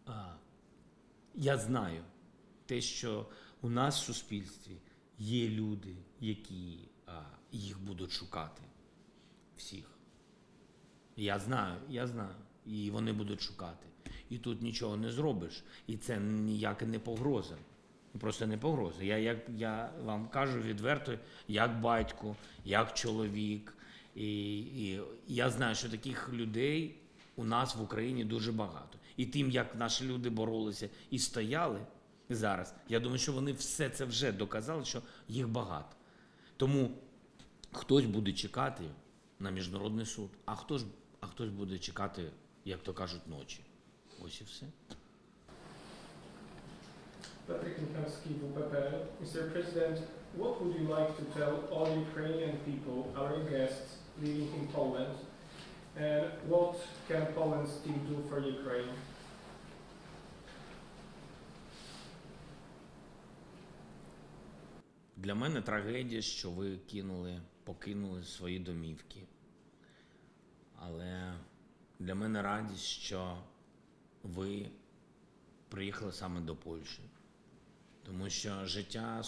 я знаю, те, що у нас в суспільстві є люди, які їх будуть шукати. Всіх. Я знаю. І вони будуть шукати. І тут нічого не зробиш. І це ніяка не погроза. Просто не погроза. Я вам кажу відверто, як батько, як чоловік. І я знаю, що таких людей у нас в Україні дуже багато. І тим, як наші люди боролися і стояли зараз, я думаю, що вони все це вже доказали, що їх багато. Тому хтось буде чекати на міжнародний суд, а хтось буде чекати, як то кажуть, ночі. Ось і все. Patryk Michałowski, WPP. Mr. President, what would you like to tell all Ukrainian people, our guests living in Poland, and what can Poland still do for Ukraine? Для мене трагедія, що ви покинули свої домівки. Але для мене радість, що ви приїхали саме до Польщі. Тому що життя,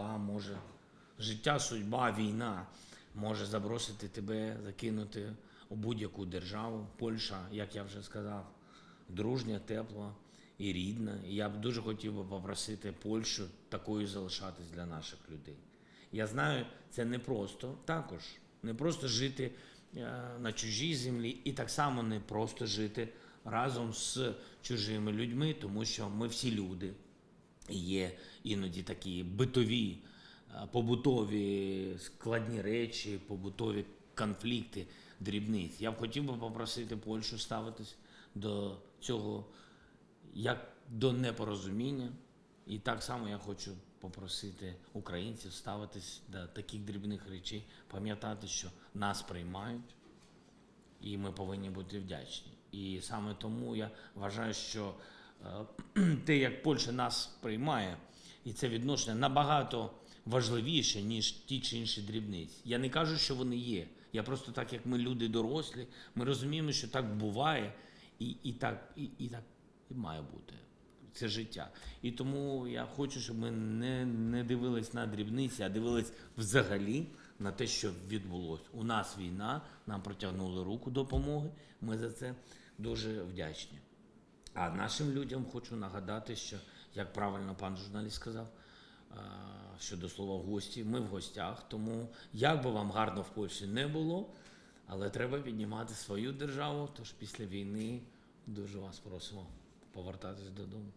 судьба, війна може забросити тебе, закинути у будь-яку державу. Польща, як я вже сказав, дружня, тепла і рідна. І я б дуже хотів би попросити Польщу такою залишатись для наших людей. Я знаю, це непросто також. Не просто жити на чужій землі і так само не просто жити разом з чужими людьми, тому що ми всі люди. Є іноді такі битові, побутові складні речі, побутові конфлікти, дрібниць. Я б хотів би попросити Польщу ставитись до цього як до непорозуміння. І так само я хочу попросити українців ставитись до таких дрібних речей, пам'ятати, що нас приймають, і ми повинні бути вдячні. І саме тому я вважаю, що те, як Польща нас приймає, і це відношення набагато важливіше, ніж ті чи інші дрібниці. Я не кажу, що вони є. Я просто так, як ми люди дорослі, ми розуміємо, що так буває, і так і має бути. Це життя. І тому я хочу, щоб ми не дивились на дрібниці, а дивились взагалі на те, що відбулося. У нас війна, нам протягнули руку допомоги, ми за це дуже вдячні. А нашим людям хочу нагадати, що, як правильно пан журналіст сказав, щодо слова «гості», ми в гостях, тому як би вам гарно в Польщі не було, але треба піднімати свою державу, тож після війни дуже вас просимо повертатись додому.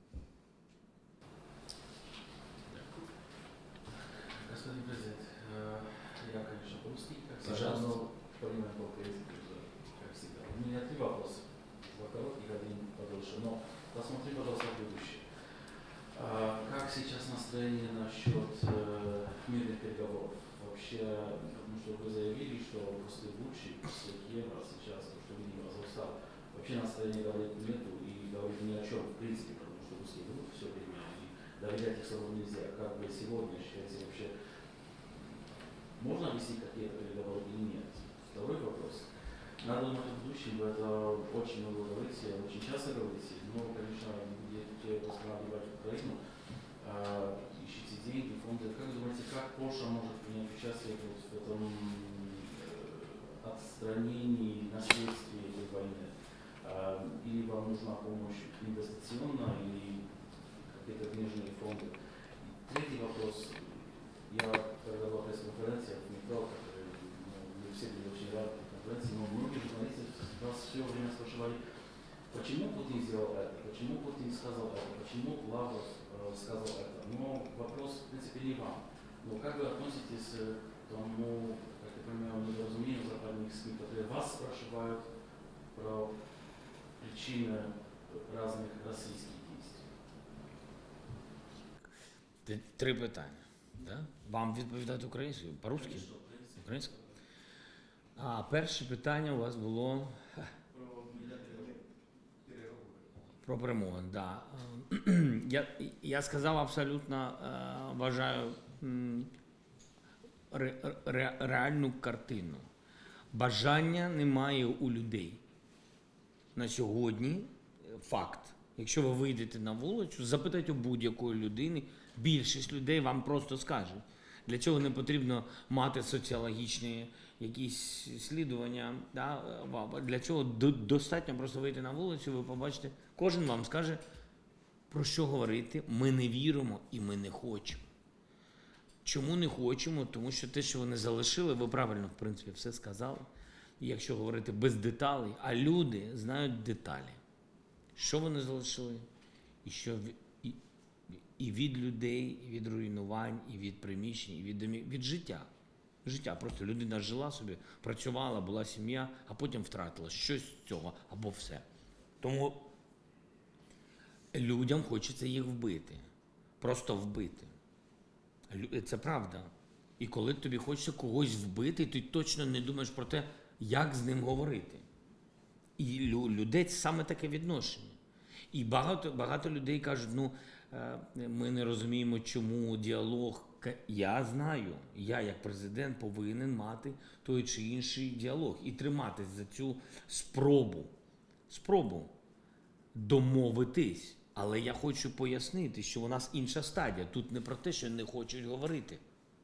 Господин президент, я, конечно, по-русски, как всегда, Пожалуйста. но понимаю по-украински, как всегда. У меня 3 вопроса. 2 коротких, 1 подольше. Но посмотри, пожалуйста, в будущее. Как сейчас настроение насчет мирных переговоров? Вообще, потому что вы заявили, что после Бучи, после Киева, сейчас, то, что видим Азовстал, вообще настроения говорить нету и говорить ни о чем в принципе, потому что русские врут все время, и доверять их словам нельзя. Как вы сегодня считаете вообще, можно вести какие-то переговоры или нет? Второй вопрос. Надо думать о будущем, вы это очень много говорите, очень часто говорите, но, конечно, где восстанавливать Украину, ищите деньги, фонды. Как вы думаете, как Польша может принять участие вот в этом отстранении наследствия этой войны? Или вам нужна помощь инвестиционная, или какие-то книжные фонды? Третий вопрос. Я, когда была пресс-конференция, отметил, мы все были очень рады этой конференции, но многие журналисты вас все время спрашивали, почему Путин сделал это, почему Путин сказал это, почему Лавров сказал это. Но вопрос, в принципе, не вам. Но как вы относитесь к тому, как я понимаю, недоразумению западных СМИ, которые вас спрашивают про причины разных российских действий? Три питання. Да? Вам відповідати українською? По-русски? Українською? Перше питання у вас було про перемовини. Да. Я сказав абсолютно, вважаю, реальну картину. Бажання немає у людей. На сьогодні факт. Якщо ви вийдете на вулицю, запитайте у будь-якої людини, більшість людей вам просто скаже. Для цього не потрібно мати соціологічні якісь слідування. Да? Для цього достатньо просто вийти на вулицю, ви побачите, кожен вам скаже, про що говорити. Ми не віримо і ми не хочемо. Чому не хочемо? Тому що те, що вони залишили, ви правильно, в принципі, все сказали. І якщо говорити без деталей, а люди знають деталі. Що вони залишили, і що і від людей, і від руйнувань, і від приміщень, і від домів, від життя. Життя. Просто людина жила собі, працювала, була сім'я, а потім втратила щось з цього або все. Тому людям хочеться їх вбити. Просто вбити. Це правда. І коли тобі хочеться когось вбити, ти точно не думаєш про те, як з ним говорити. І людей саме таке відношення. І багато людей кажуть, ми не розуміємо, чому діалог. Я знаю, я як президент повинен мати той чи інший діалог і триматись за цю спробу домовитись. Але я хочу пояснити, що у нас інша стадія. Тут не про те, що не хочуть говорити.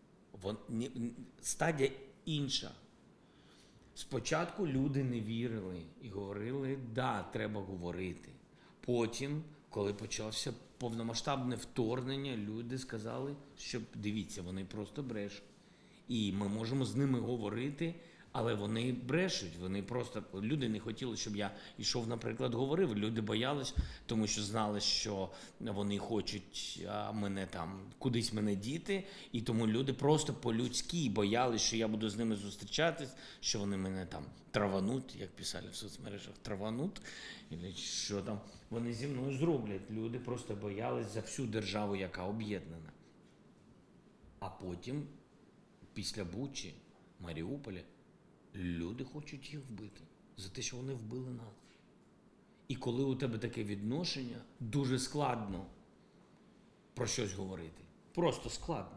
Стадія інша. Спочатку люди не вірили і говорили, да, треба говорити. Потім, коли почався повномасштабне вторгнення, люди сказали, що дивіться, вони просто брешуть. І ми можемо з ними говорити, але вони брешуть. Вони просто, люди не хотіли, щоб я йшов, наприклад, говорив. Люди боялись, тому що знали, що вони хочуть кудись мене діти. І тому люди просто по-людськи боялись, що я буду з ними зустрічатись, що вони мене там травануть, як писали в соцмережах, травануть, і що там вони зі мною зроблять. Люди просто боялись за всю державу, яка об'єднана. А потім, після Бучі, Маріуполя, люди хочуть їх вбити за те, що вони вбили нас. І коли у тебе таке відношення, дуже складно про щось говорити. Просто складно.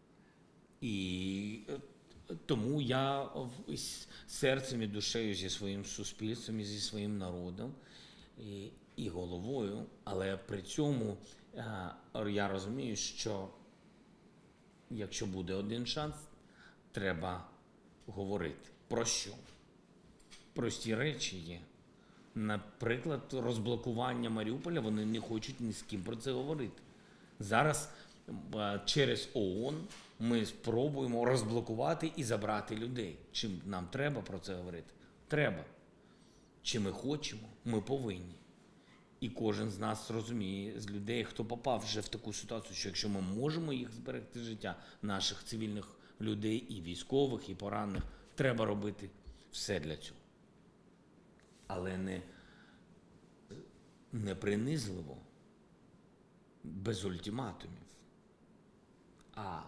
І тому я серцем і душею зі своїм суспільством і зі своїм народом і головою, але при цьому я розумію, що якщо буде один шанс, треба говорити. Про що? Прості речі є. Наприклад, розблокування Маріуполя, вони не хочуть ні з ким про це говорити. Зараз через ООН ми спробуємо розблокувати і забрати людей. Чи нам треба про це говорити? Треба. Чи ми хочемо? Ми повинні. І кожен з нас розуміє, з людей, хто попав вже в таку ситуацію, що якщо ми можемо їх зберегти життя, наших цивільних людей, і військових, і поранених, треба робити все для цього. Але не принизливо, без ультиматумів, а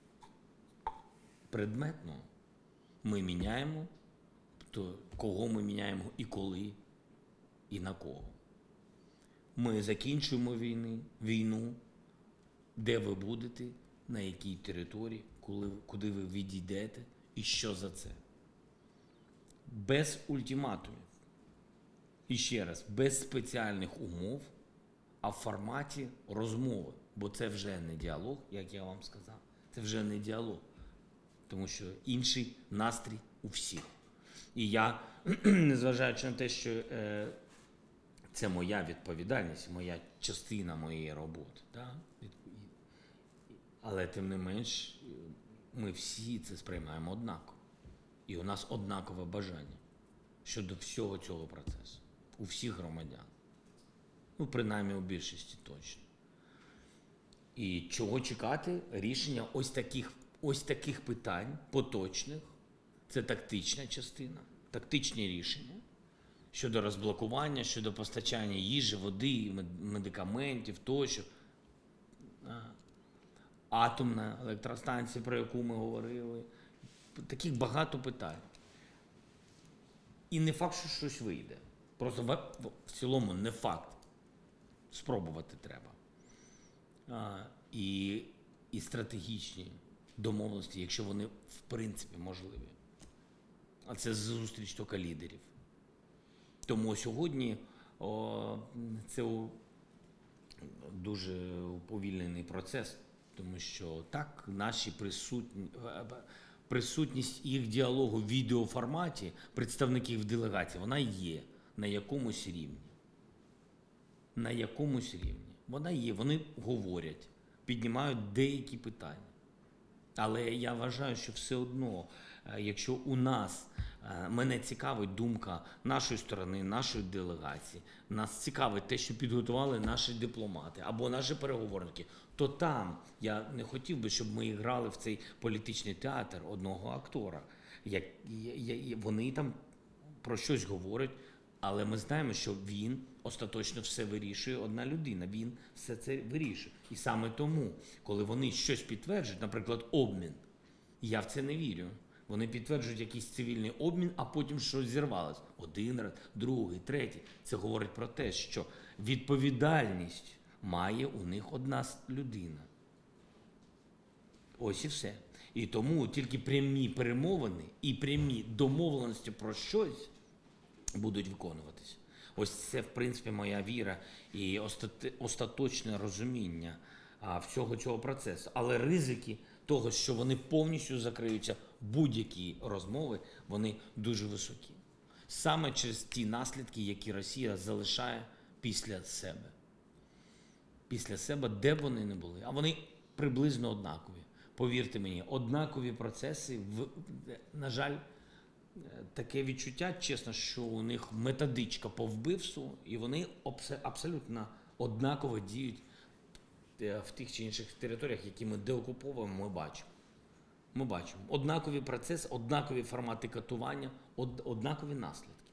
предметно ми міняємо, то кого ми міняємо і коли, і на кого. Ми закінчуємо війну, де ви будете, на якій території, куди ви відійдете і що за це. без ультиматумів. І ще раз, без спеціальних умов, а в форматі розмови. Бо це вже не діалог, як я вам сказав. Це вже не діалог. Тому що інший настрій у всіх. І я, незважаючи на те, що це моя відповідальність, моя частина моєї роботи, да? Але тим не менш, ми всі це сприймаємо однаково. І у нас однакове бажання щодо всього цього процесу. У всіх громадян. Ну, принаймні у більшості точно. І чого чекати? Рішення ось таких питань поточних. Це тактична частина, тактичні рішення щодо розблокування, щодо постачання їжі, води, медикаментів тощо. Атомна електростанція, про яку ми говорили. Таких багато питань. І не факт, що щось вийде. Просто в цілому не факт. Спробувати треба. І стратегічні домовленості, якщо вони в принципі можливі. А це зустріч тільки лідерів. Тому сьогодні це дуже уповільнений процес, тому що так, наші присутність їх діалогу в відеоформаті представників делегації, вона є на якомусь рівні. На якомусь рівні. Вона є, вони говорять, піднімають деякі питання. Але я вважаю, що все одно, якщо у нас, мене цікавить думка нашої сторони, нашої делегації, нас цікавить те, що підготували наші дипломати або наші переговорники, то там я не хотів би, щоб ми грали в цей політичний театр одного актора. Вони там про щось говорять, але ми знаємо, що він остаточно все вирішує, одна людина, він все це вирішує. І саме тому, коли вони щось підтверджують, наприклад, обмін, я в це не вірю. Вони підтверджують якийсь цивільний обмін, а потім щось зірвалось. Один раз, другий, третій. Це говорить про те, що відповідальність має у них одна людина. Ось і все. І тому тільки прямі перемовини і прямі домовленості про щось будуть виконуватися. Ось це, в принципі, моя віра і остаточне розуміння всього цього процесу. Але ризики того, що вони повністю закриються, будь-які розмови, вони дуже високі. Саме через ті наслідки, які Росія залишає після себе. Після себе, де б вони не були. А вони приблизно однакові. Повірте мені, однакові процеси, на жаль, таке відчуття, чесно, що у них методичка по вбивству, і вони абсолютно однаково діють в тих чи інших територіях, які ми деокуповуємо, ми бачимо. Ми бачимо. Однакові процеси, однакові формати катування, однакові наслідки.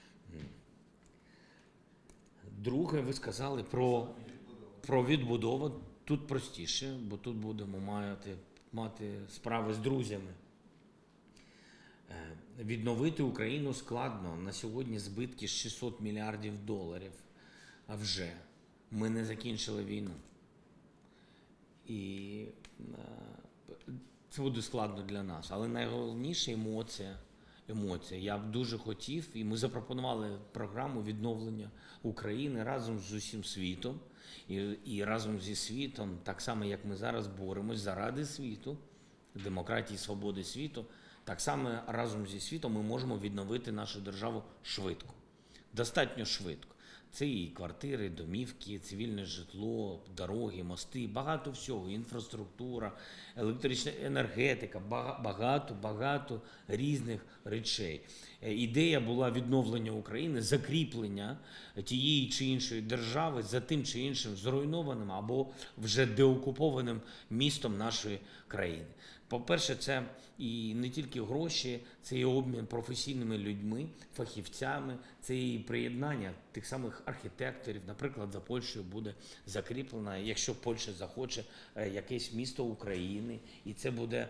Друге, ви сказали про відбудову. Тут простіше, бо тут будемо мати справи з друзями. Відновити Україну складно. На сьогодні збитки $600 мільярдів. А вже ми не закінчили війну. І це буде складно для нас. Але найголовніше емоція. Я б дуже хотів, і ми запропонували програму відновлення України разом з усім світом. І разом зі світом, так само, як ми зараз боремось заради світу, демократії, свободи світу, так само разом зі світом ми можемо відновити нашу державу швидко. Достатньо швидко. Це і квартири, домівки, цивільне житло, дороги, мости, багато всього, інфраструктура, електрична енергетика, багато різних речей. Ідея була відновлення України, закріплення тієї чи іншої держави за тим чи іншим зруйнованим або вже деокупованим містом нашої країни. По-перше, це і не тільки гроші, це і обмін професійними людьми, фахівцями, це і приєднання тих самих архітекторів. Наприклад, за Польщею буде закріплено, якщо Польща захоче, якесь місто України, і це буде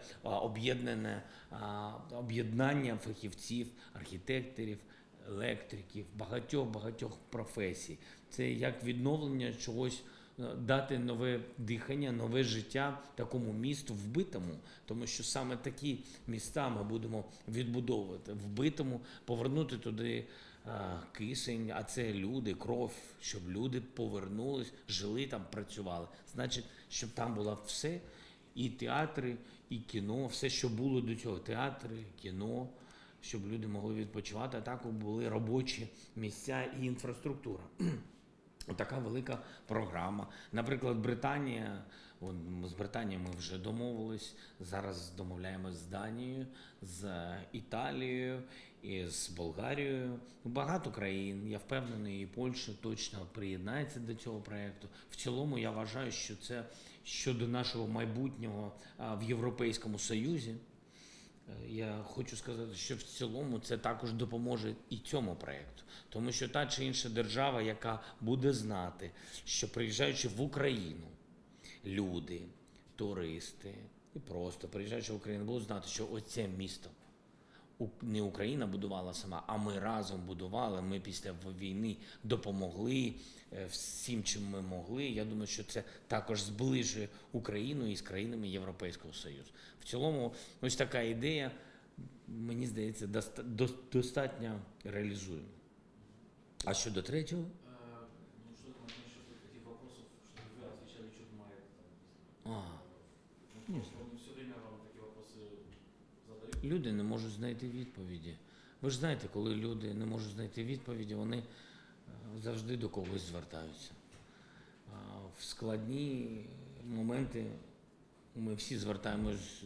об'єднання фахівців, архітекторів, електриків, багатьох професій. Це як відновлення чогось дати нове дихання, нове життя такому місту вбитому, тому що саме такі міста ми будемо відбудовувати. Вбитому, повернути туди кисень, а це люди, кров, щоб люди повернулись, жили там, працювали. Значить, щоб там було все, і театри, і кіно, все, що було до цього, театри, кіно, щоб люди могли відпочивати, а також були робочі місця і інфраструктура. Така велика програма. Наприклад, Британія, з Британією ми вже домовились, зараз домовляємось з Данією, з Італією, і з Болгарією. Багато країн, я впевнений, і Польща точно приєднається до цього проєкту. В цілому я вважаю, що це щодо нашого майбутнього в Європейському Союзі. Я хочу сказати, що в цілому це також допоможе і цьому проєкту. Тому що та чи інша держава, яка буде знати, що приїжджаючи в Україну, люди, туристи і просто приїжджаючи в Україну, будуть знати, що оце місто не Україна будувала сама, а ми разом будували, ми після війни допомогли всім, чим ми могли. Я думаю, що це також зближує Україну із країнами Європейського Союзу. В цілому, ось така ідея, мені здається, достатньо реалізуємо. А щодо третього? Ну, что насчет таких вопросов, чтобы вы отвечали, что Майк там. Не Он все время вам такие вопросы задает. Люди не можуть знайти відповіді. Ви ж знаєте, коли люди не можуть знайти відповіді, вони завжди до когось звертаються. В складні моменти ми всі звертаємось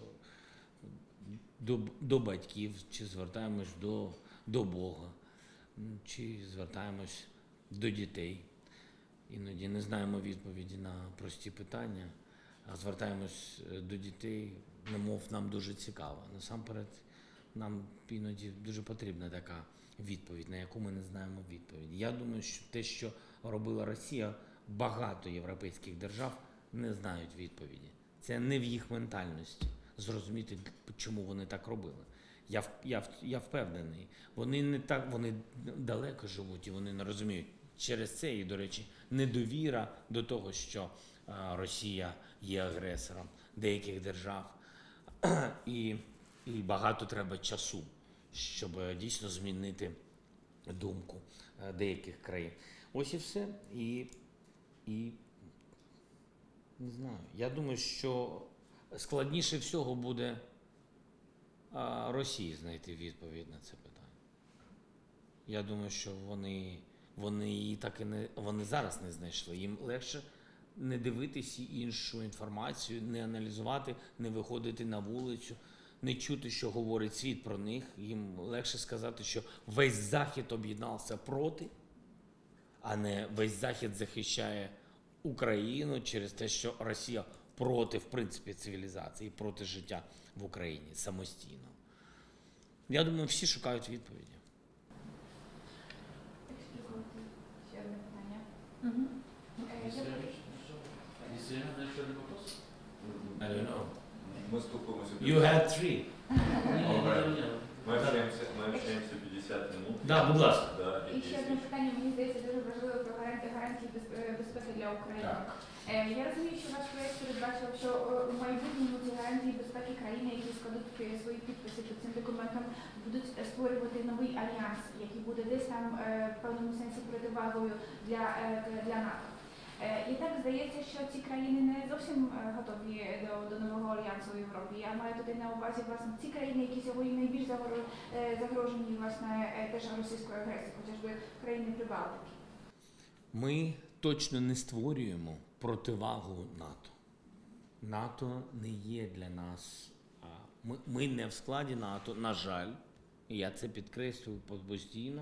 до батьків, чи звертаємось до Бога, чи звертаємось до дітей. Іноді не знаємо відповіді на прості питання, а звертаємось до дітей, немов нам дуже цікаво. Насамперед, нам іноді дуже потрібна така відповідь, на яку ми не знаємо відповіді. Я думаю, що те, що робила Росія, багато європейських держав не знають відповіді. Це не в їх ментальності зрозуміти, чому вони так робили. Я впевнений, вони далеко живуть і вони не розуміють. Через це і, до речі, недовіра до того, що Росія є агресором деяких держав. І багато треба часу, щоб дійсно змінити думку деяких країн. Ось і все. І не знаю. Я думаю, що складніше всього буде Росії знайти відповідь на це питання. Я думаю, що вони її так і не, вони зараз не знайшли. Їм легше не дивитися іншу інформацію, не аналізувати, не виходити на вулицю, не чути, що говорить світ про них. Їм легше сказати, що весь Захід об'єднався проти, а не весь Захід захищає Україну через те, що Росія проти, в принципі, цивілізації, проти життя в Україні самостійно. Я думаю, всі шукають відповіді. Ще одне питання. Если я еще один вопрос? I don't know. Ми спілкуємося. You had three. Ми общаємося 50 минут. Да, будь ласка. Да, І ще одне питання, мені здається, дуже важливе про гарантії безпеки для України. Так. Я розумію, що ваш проєкт передбачив, що у майбутньому ці гарантії безпеки країни, які складуть свої підписи під цим документом, будуть створювати новий альянс, який буде десь там в певному сенсі противагою для НАТО. І так здається, що ці країни не зовсім готові до нового альянсу в Європі. Я маю туди на увазі власне ті країни, які сьогодні найбільш загрожені власне теж російською агресією, хоча б країни Прибалтики. Ми точно не створюємо противагу НАТО. НАТО не є для нас. Ми не в складі НАТО, на жаль, і я це підкреслюю постійно.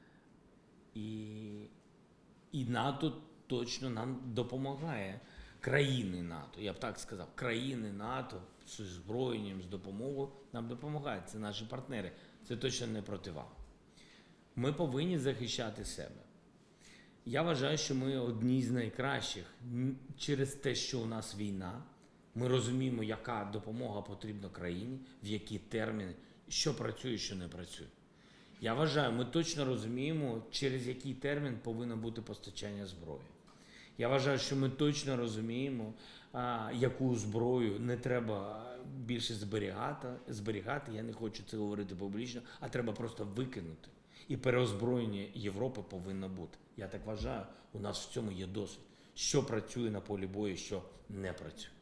І НАТО точно нам допомагає. Країни НАТО, я б так сказав, країни НАТО з озброєнням, з допомогою нам допомагають. Це наші партнери. Це точно не противага. Ми повинні захищати себе. Я вважаю, що ми одні з найкращих через те, що у нас війна. Ми розуміємо, яка допомога потрібна країні, в які терміни, що працює, що не працює. Я вважаю, ми точно розуміємо, через який термін повинно бути постачання зброї. Я вважаю, що ми точно розуміємо, яку зброю не треба більше зберігати. Я не хочу це говорити публічно, а треба просто викинути. І переозброєння Європи повинно бути. Я так вважаю, у нас в цьому є досвід. Що працює на полі бою, що не працює.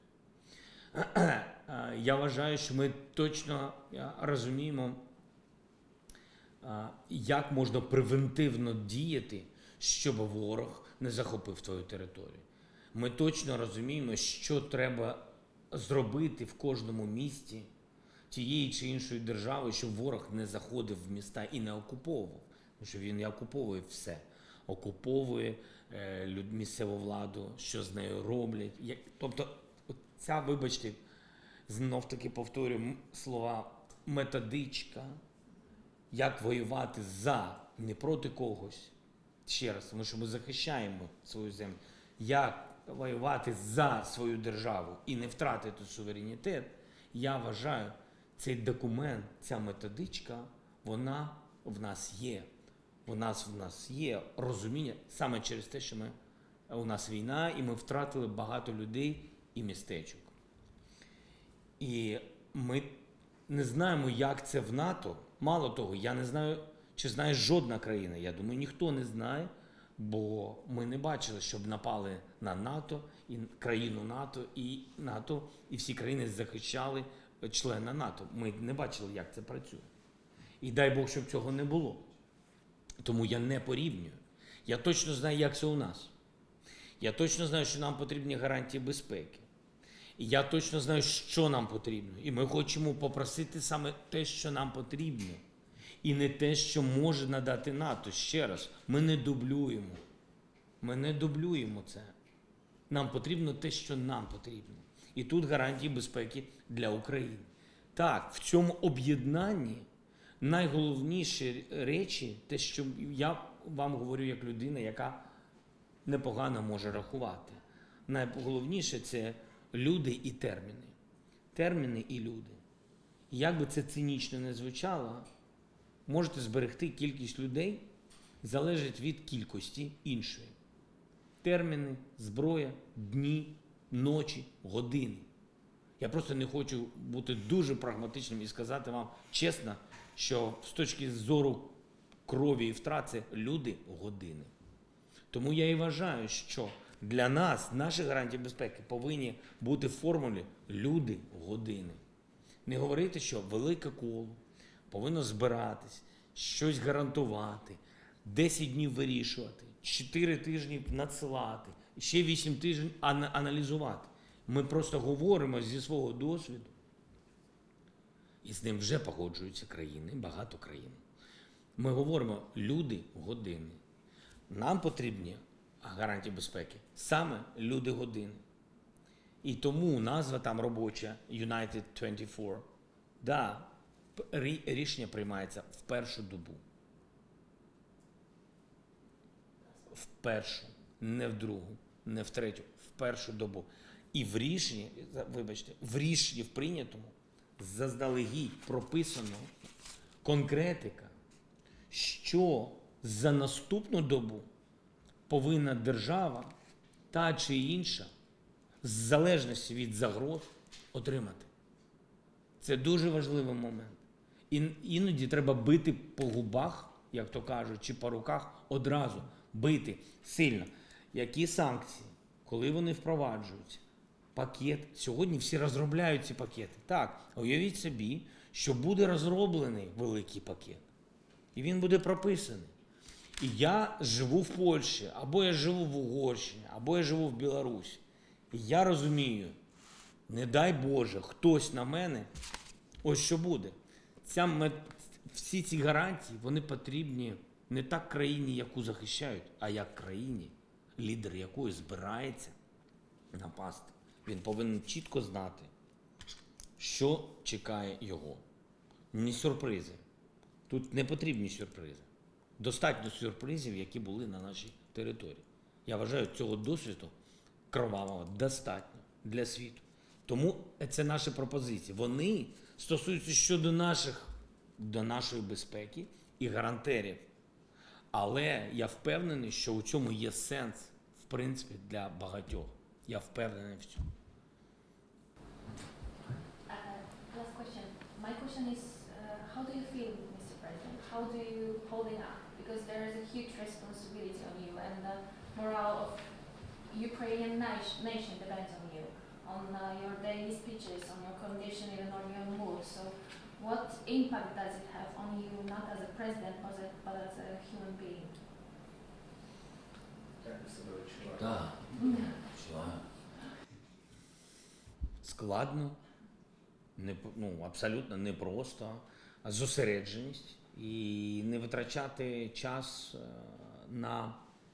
Я вважаю, що ми точно розуміємо, як можна превентивно діяти, щоб ворог не захопив твою територію. Ми точно розуміємо, що треба зробити в кожному місті тієї чи іншої держави, щоб ворог не заходив в міста і не окуповував. Тому що він не окуповує все. Окуповує місцеву владу, що з нею роблять. Тобто ця, вибачте, знов-таки повторюю слова методичка, як воювати не проти когось, ще раз, тому що ми захищаємо свою землю, як воювати за свою державу і не втратити суверенітет, я вважаю, цей документ, ця методичка, вона в нас є. В нас є розуміння саме через те, що у нас війна, і ми втратили багато людей і містечок. І ми не знаємо, як це в НАТО. Мало того, я не знаю, чи знає жодна країна. Я думаю, ніхто не знає, бо ми не бачили, щоб напали на НАТО, і країну НАТО, і всі країни захищали члена НАТО. Ми не бачили, як це працює. І дай Бог, щоб цього не було. Тому я не порівнюю. Я точно знаю, як це у нас. Я точно знаю, що нам потрібні гарантії безпеки. І я точно знаю, що нам потрібно. І ми хочемо попросити саме те, що нам потрібно. І не те, що може надати НАТО. Ще раз, ми не дублюємо. Ми не дублюємо це. Нам потрібно те, що нам потрібно. І тут гарантії безпеки для України. Так, в цьому об'єднанні найголовніші речі, те, що я вам говорю як людина, яка непогано може рахувати. Найголовніше – це люди і терміни. Терміни і люди. Як би це цинічно не звучало, можете зберегти кількість людей, залежить від кількості іншої. Терміни, зброя, дні, ночі, години. Я просто не хочу бути дуже прагматичним і сказати вам чесно, що з точки зору крові і втрат це люди, години. Тому я і вважаю, що для нас, наші гарантії безпеки повинні бути в формулі люди, години. Не говорити, що велике коло повинно збиратись, щось гарантувати, 10 днів вирішувати, 4 тижні надсилати, ще 8 тижнів аналізувати. Ми просто говоримо зі свого досвіду, і з ним вже погоджуються країни, багато країн. Ми говоримо люди, години. Нам потрібні гарантії безпеки саме люди, години. І тому назва там робоча United 24. Да, рішення приймається в першу добу. В першу, не в другу, не в третю, в першу добу. І в рішенні, вибачте, в прийнятому заздалегідь прописано конкретика, що за наступну добу повинна держава, та чи інша, в залежності від загроз, отримати. Це дуже важливий момент. Іноді треба бити по губах, як то кажуть, чи по руках одразу, бити сильно. Які санкції, коли вони впроваджуються? Пакет. Сьогодні всі розробляють ці пакети. Так, уявіть собі, що буде розроблений великий пакет. І він буде прописаний. І я живу в Польщі, або я живу в Угорщині, або я живу в Білорусі. І я розумію, не дай Боже, хтось на мене, ось що буде. Всі ці гарантії, вони потрібні не так країні, яку захищають, а як країні, лідер якої збирається напасти. Він повинен чітко знати, що чекає його. Не сюрпризи. Тут не потрібні сюрпризи. Достатньо сюрпризів, які були на нашій території. Я вважаю, цього досвіду кровавого достатньо для світу. Тому це наші пропозиції. Вони стосуються щодо нашої безпеки і гарантерів. Але я впевнений, що у цьому є сенс в принципі, для багатьох. Я впевнений в цьому. Last question. My question is, how do you feel, Mr. President? How do you holding up? Because there is a huge responsibility on you, and the morale of Ukrainian nation depends on you, on your daily speeches, on your condition, even on your mood. So, what impact does it have on you, not as a president, but as a human being? Так, відчуваю. Складно, абсолютно непросто, зосередженість і не витрачати час на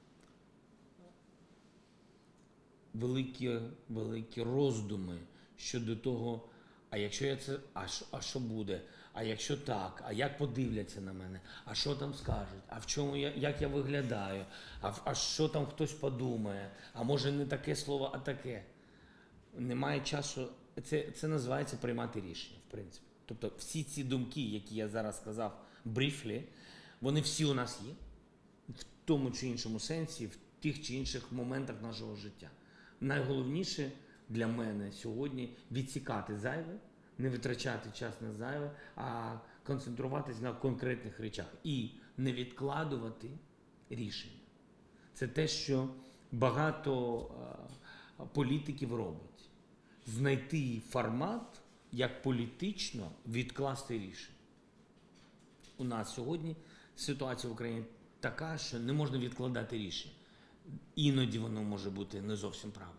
великі роздуми щодо того, а якщо я це, а що буде, а якщо так, а як подивляться на мене, а що там скажуть, а в чому як я виглядаю, а що там хтось подумає, а може не таке слово, а таке. Немає часу, це називається приймати рішення, в принципі. Тобто всі ці думки, які я зараз сказав бріфлі, вони всі у нас є, в тому чи іншому сенсі, в тих чи інших моментах нашого життя. Найголовніше для мене сьогодні відсікати зайве, не витрачати час на зайве, а концентруватись на конкретних речах і не відкладувати рішення. Це те, що багато політиків робить. Знайти формат, як політично відкласти рішення. У нас сьогодні ситуація в Україні така, що не можна відкладати рішення. Іноді воно може бути не зовсім правильним.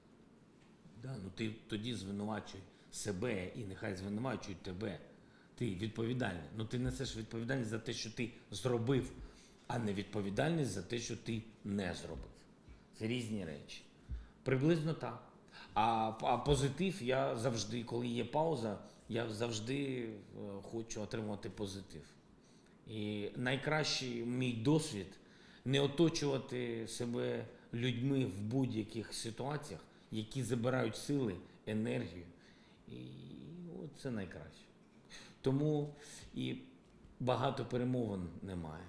Ти тоді звинувачуй себе і нехай звинувачують тебе. Ти відповідальний. Ти несеш відповідальність за те, що ти зробив, а не відповідальність за те, що ти не зробив. Це різні речі. Приблизно так. А позитив я завжди, коли є пауза, я завжди хочу отримувати позитив. І найкращий мій досвід – не оточувати себе людьми в будь-яких ситуаціях, які забирають сили, енергію. І от це найкраще. Тому і багато перемовин немає.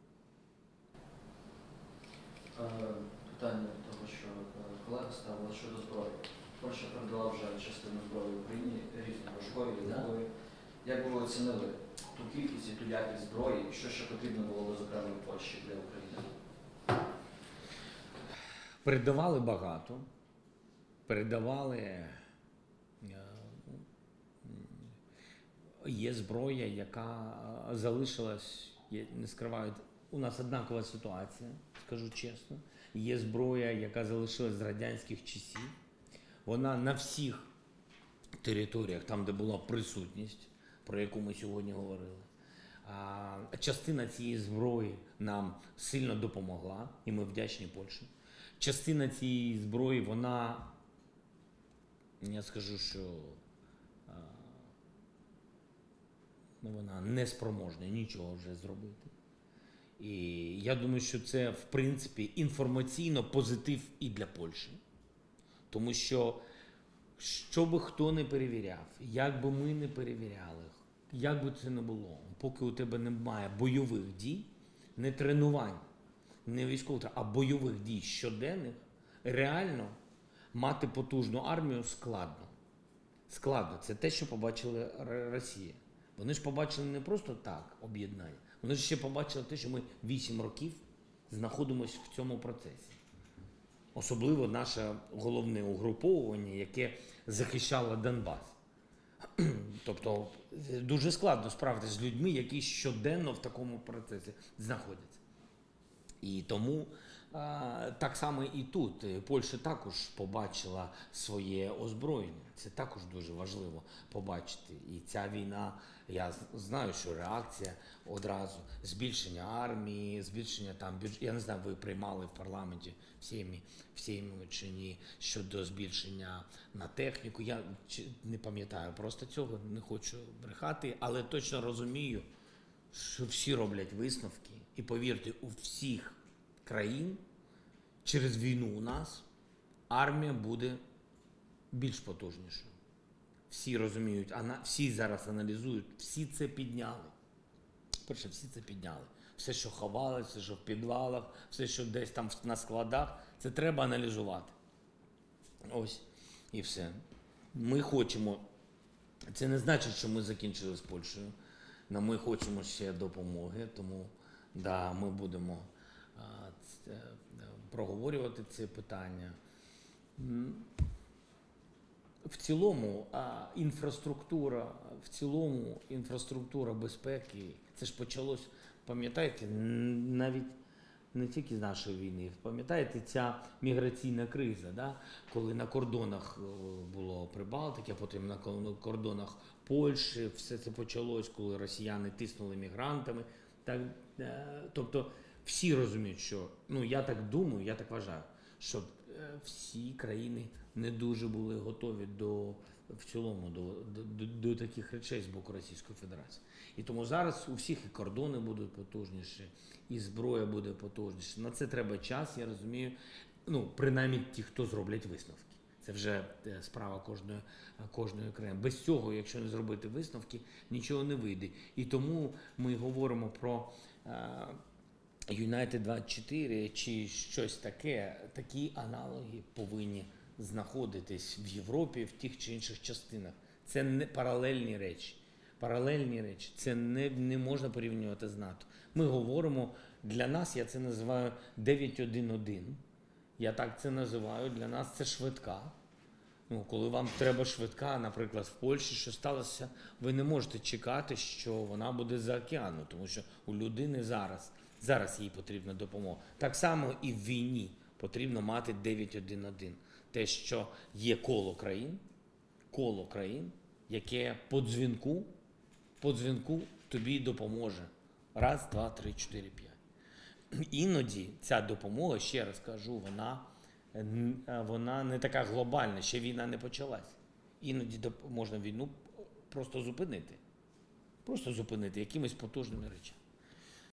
Питання того, що колега ставила щодо зброї. Польща передала вже частину зброї Україні, різні важкої, легкої. Як ви оцінили ту кількість і ту якість зброї, що ще потрібно було, зокрема, в Польщі для України? Передавали багато. Передавали. Є зброя, яка залишилась, не скриваю, у нас однакова ситуація, скажу чесно. Є зброя, яка залишилась з радянських часів. Вона на всіх територіях, там, де була присутність, про яку ми сьогодні говорили. Частина цієї зброї нам сильно допомогла, і ми вдячні Польщі. Частина цієї зброї, вона, я скажу, що вона не спроможна нічого вже зробити. І я думаю, що це, в принципі, інформаційно позитив і для Польщі. Тому що би хто не перевіряв, як би ми не перевіряли, як би це не було, поки у тебе немає бойових дій, не тренувань, не військових, а бойових дій щоденних, реально мати потужну армію складно. Складно. Це те, що побачила Росія. Вони ж побачили не просто так об'єднання, вони ж ще побачили те, що ми 8 років знаходимося в цьому процесі. Особливо наше головне угруповування, яке захищало Донбас. Тобто дуже складно справитися з людьми, які щоденно в такому процесі знаходяться. І тому так само і тут. Польща також побачила своє озброєння. Це також дуже важливо побачити. І ця війна, я знаю, що реакція одразу, збільшення армії, збільшення там бюджету. Я не знаю, ви приймали в парламенті всіми чи ні щодо збільшення на техніку. Я не пам'ятаю просто цього, не хочу брехати, але точно розумію, що всі роблять висновки. І повірте, у всіх країн через війну у нас армія буде більш потужнішою. Всі розуміють, всі зараз аналізують, всі це підняли. Перше, всі це підняли. все, що ховалося, все, що в підвалах, все, що десь там на складах, це треба аналізувати. Ось і все. Ми хочемо, це не значить, що ми закінчили з Польщею, але ми хочемо ще допомоги, тому да, ми будемо проговорювати це питання. В цілому інфраструктура безпеки, це ж почалось, пам'ятаєте, навіть не тільки з нашої війни, пам'ятаєте, ця міграційна криза, да? Коли на кордонах було Прибалтики, а потім на кордонах Польщі, все це почалось, коли росіяни тиснули мігрантами. Так, тобто всі розуміють, що, ну я так думаю, я так вважаю, що всі країни не дуже були готові в цілому до таких речей з боку Російської Федерації. І тому зараз у всіх і кордони будуть потужніші, і зброя буде потужніша. На це треба час, я розумію, ну, принаймні ті, хто зроблять висновки. Це вже справа кожної країни. Без цього, якщо не зробити висновки, нічого не вийде. І тому ми говоримо про United 24 чи щось таке, такі аналоги повинні знаходитись в Європі, в тих чи інших частинах. Це не паралельні речі. Паралельні речі. Це не можна порівнювати з НАТО. Ми говоримо, для нас, я це називаю 911. Я так це називаю, для нас це швидка. Ну, коли вам треба швидка, наприклад, в Польщі, що сталося, ви не можете чекати, що вона буде за океану, тому що у людини зараз їй потрібна допомога. Так само і в війні потрібно мати 911. Те, що є коло країн, яке по дзвінку тобі допоможе. Раз, два, три, чотири, п'ять. Іноді ця допомога, ще раз кажу, вона не така глобальна, ще війна не почалась. Іноді можна війну просто зупинити якимись потужними речами.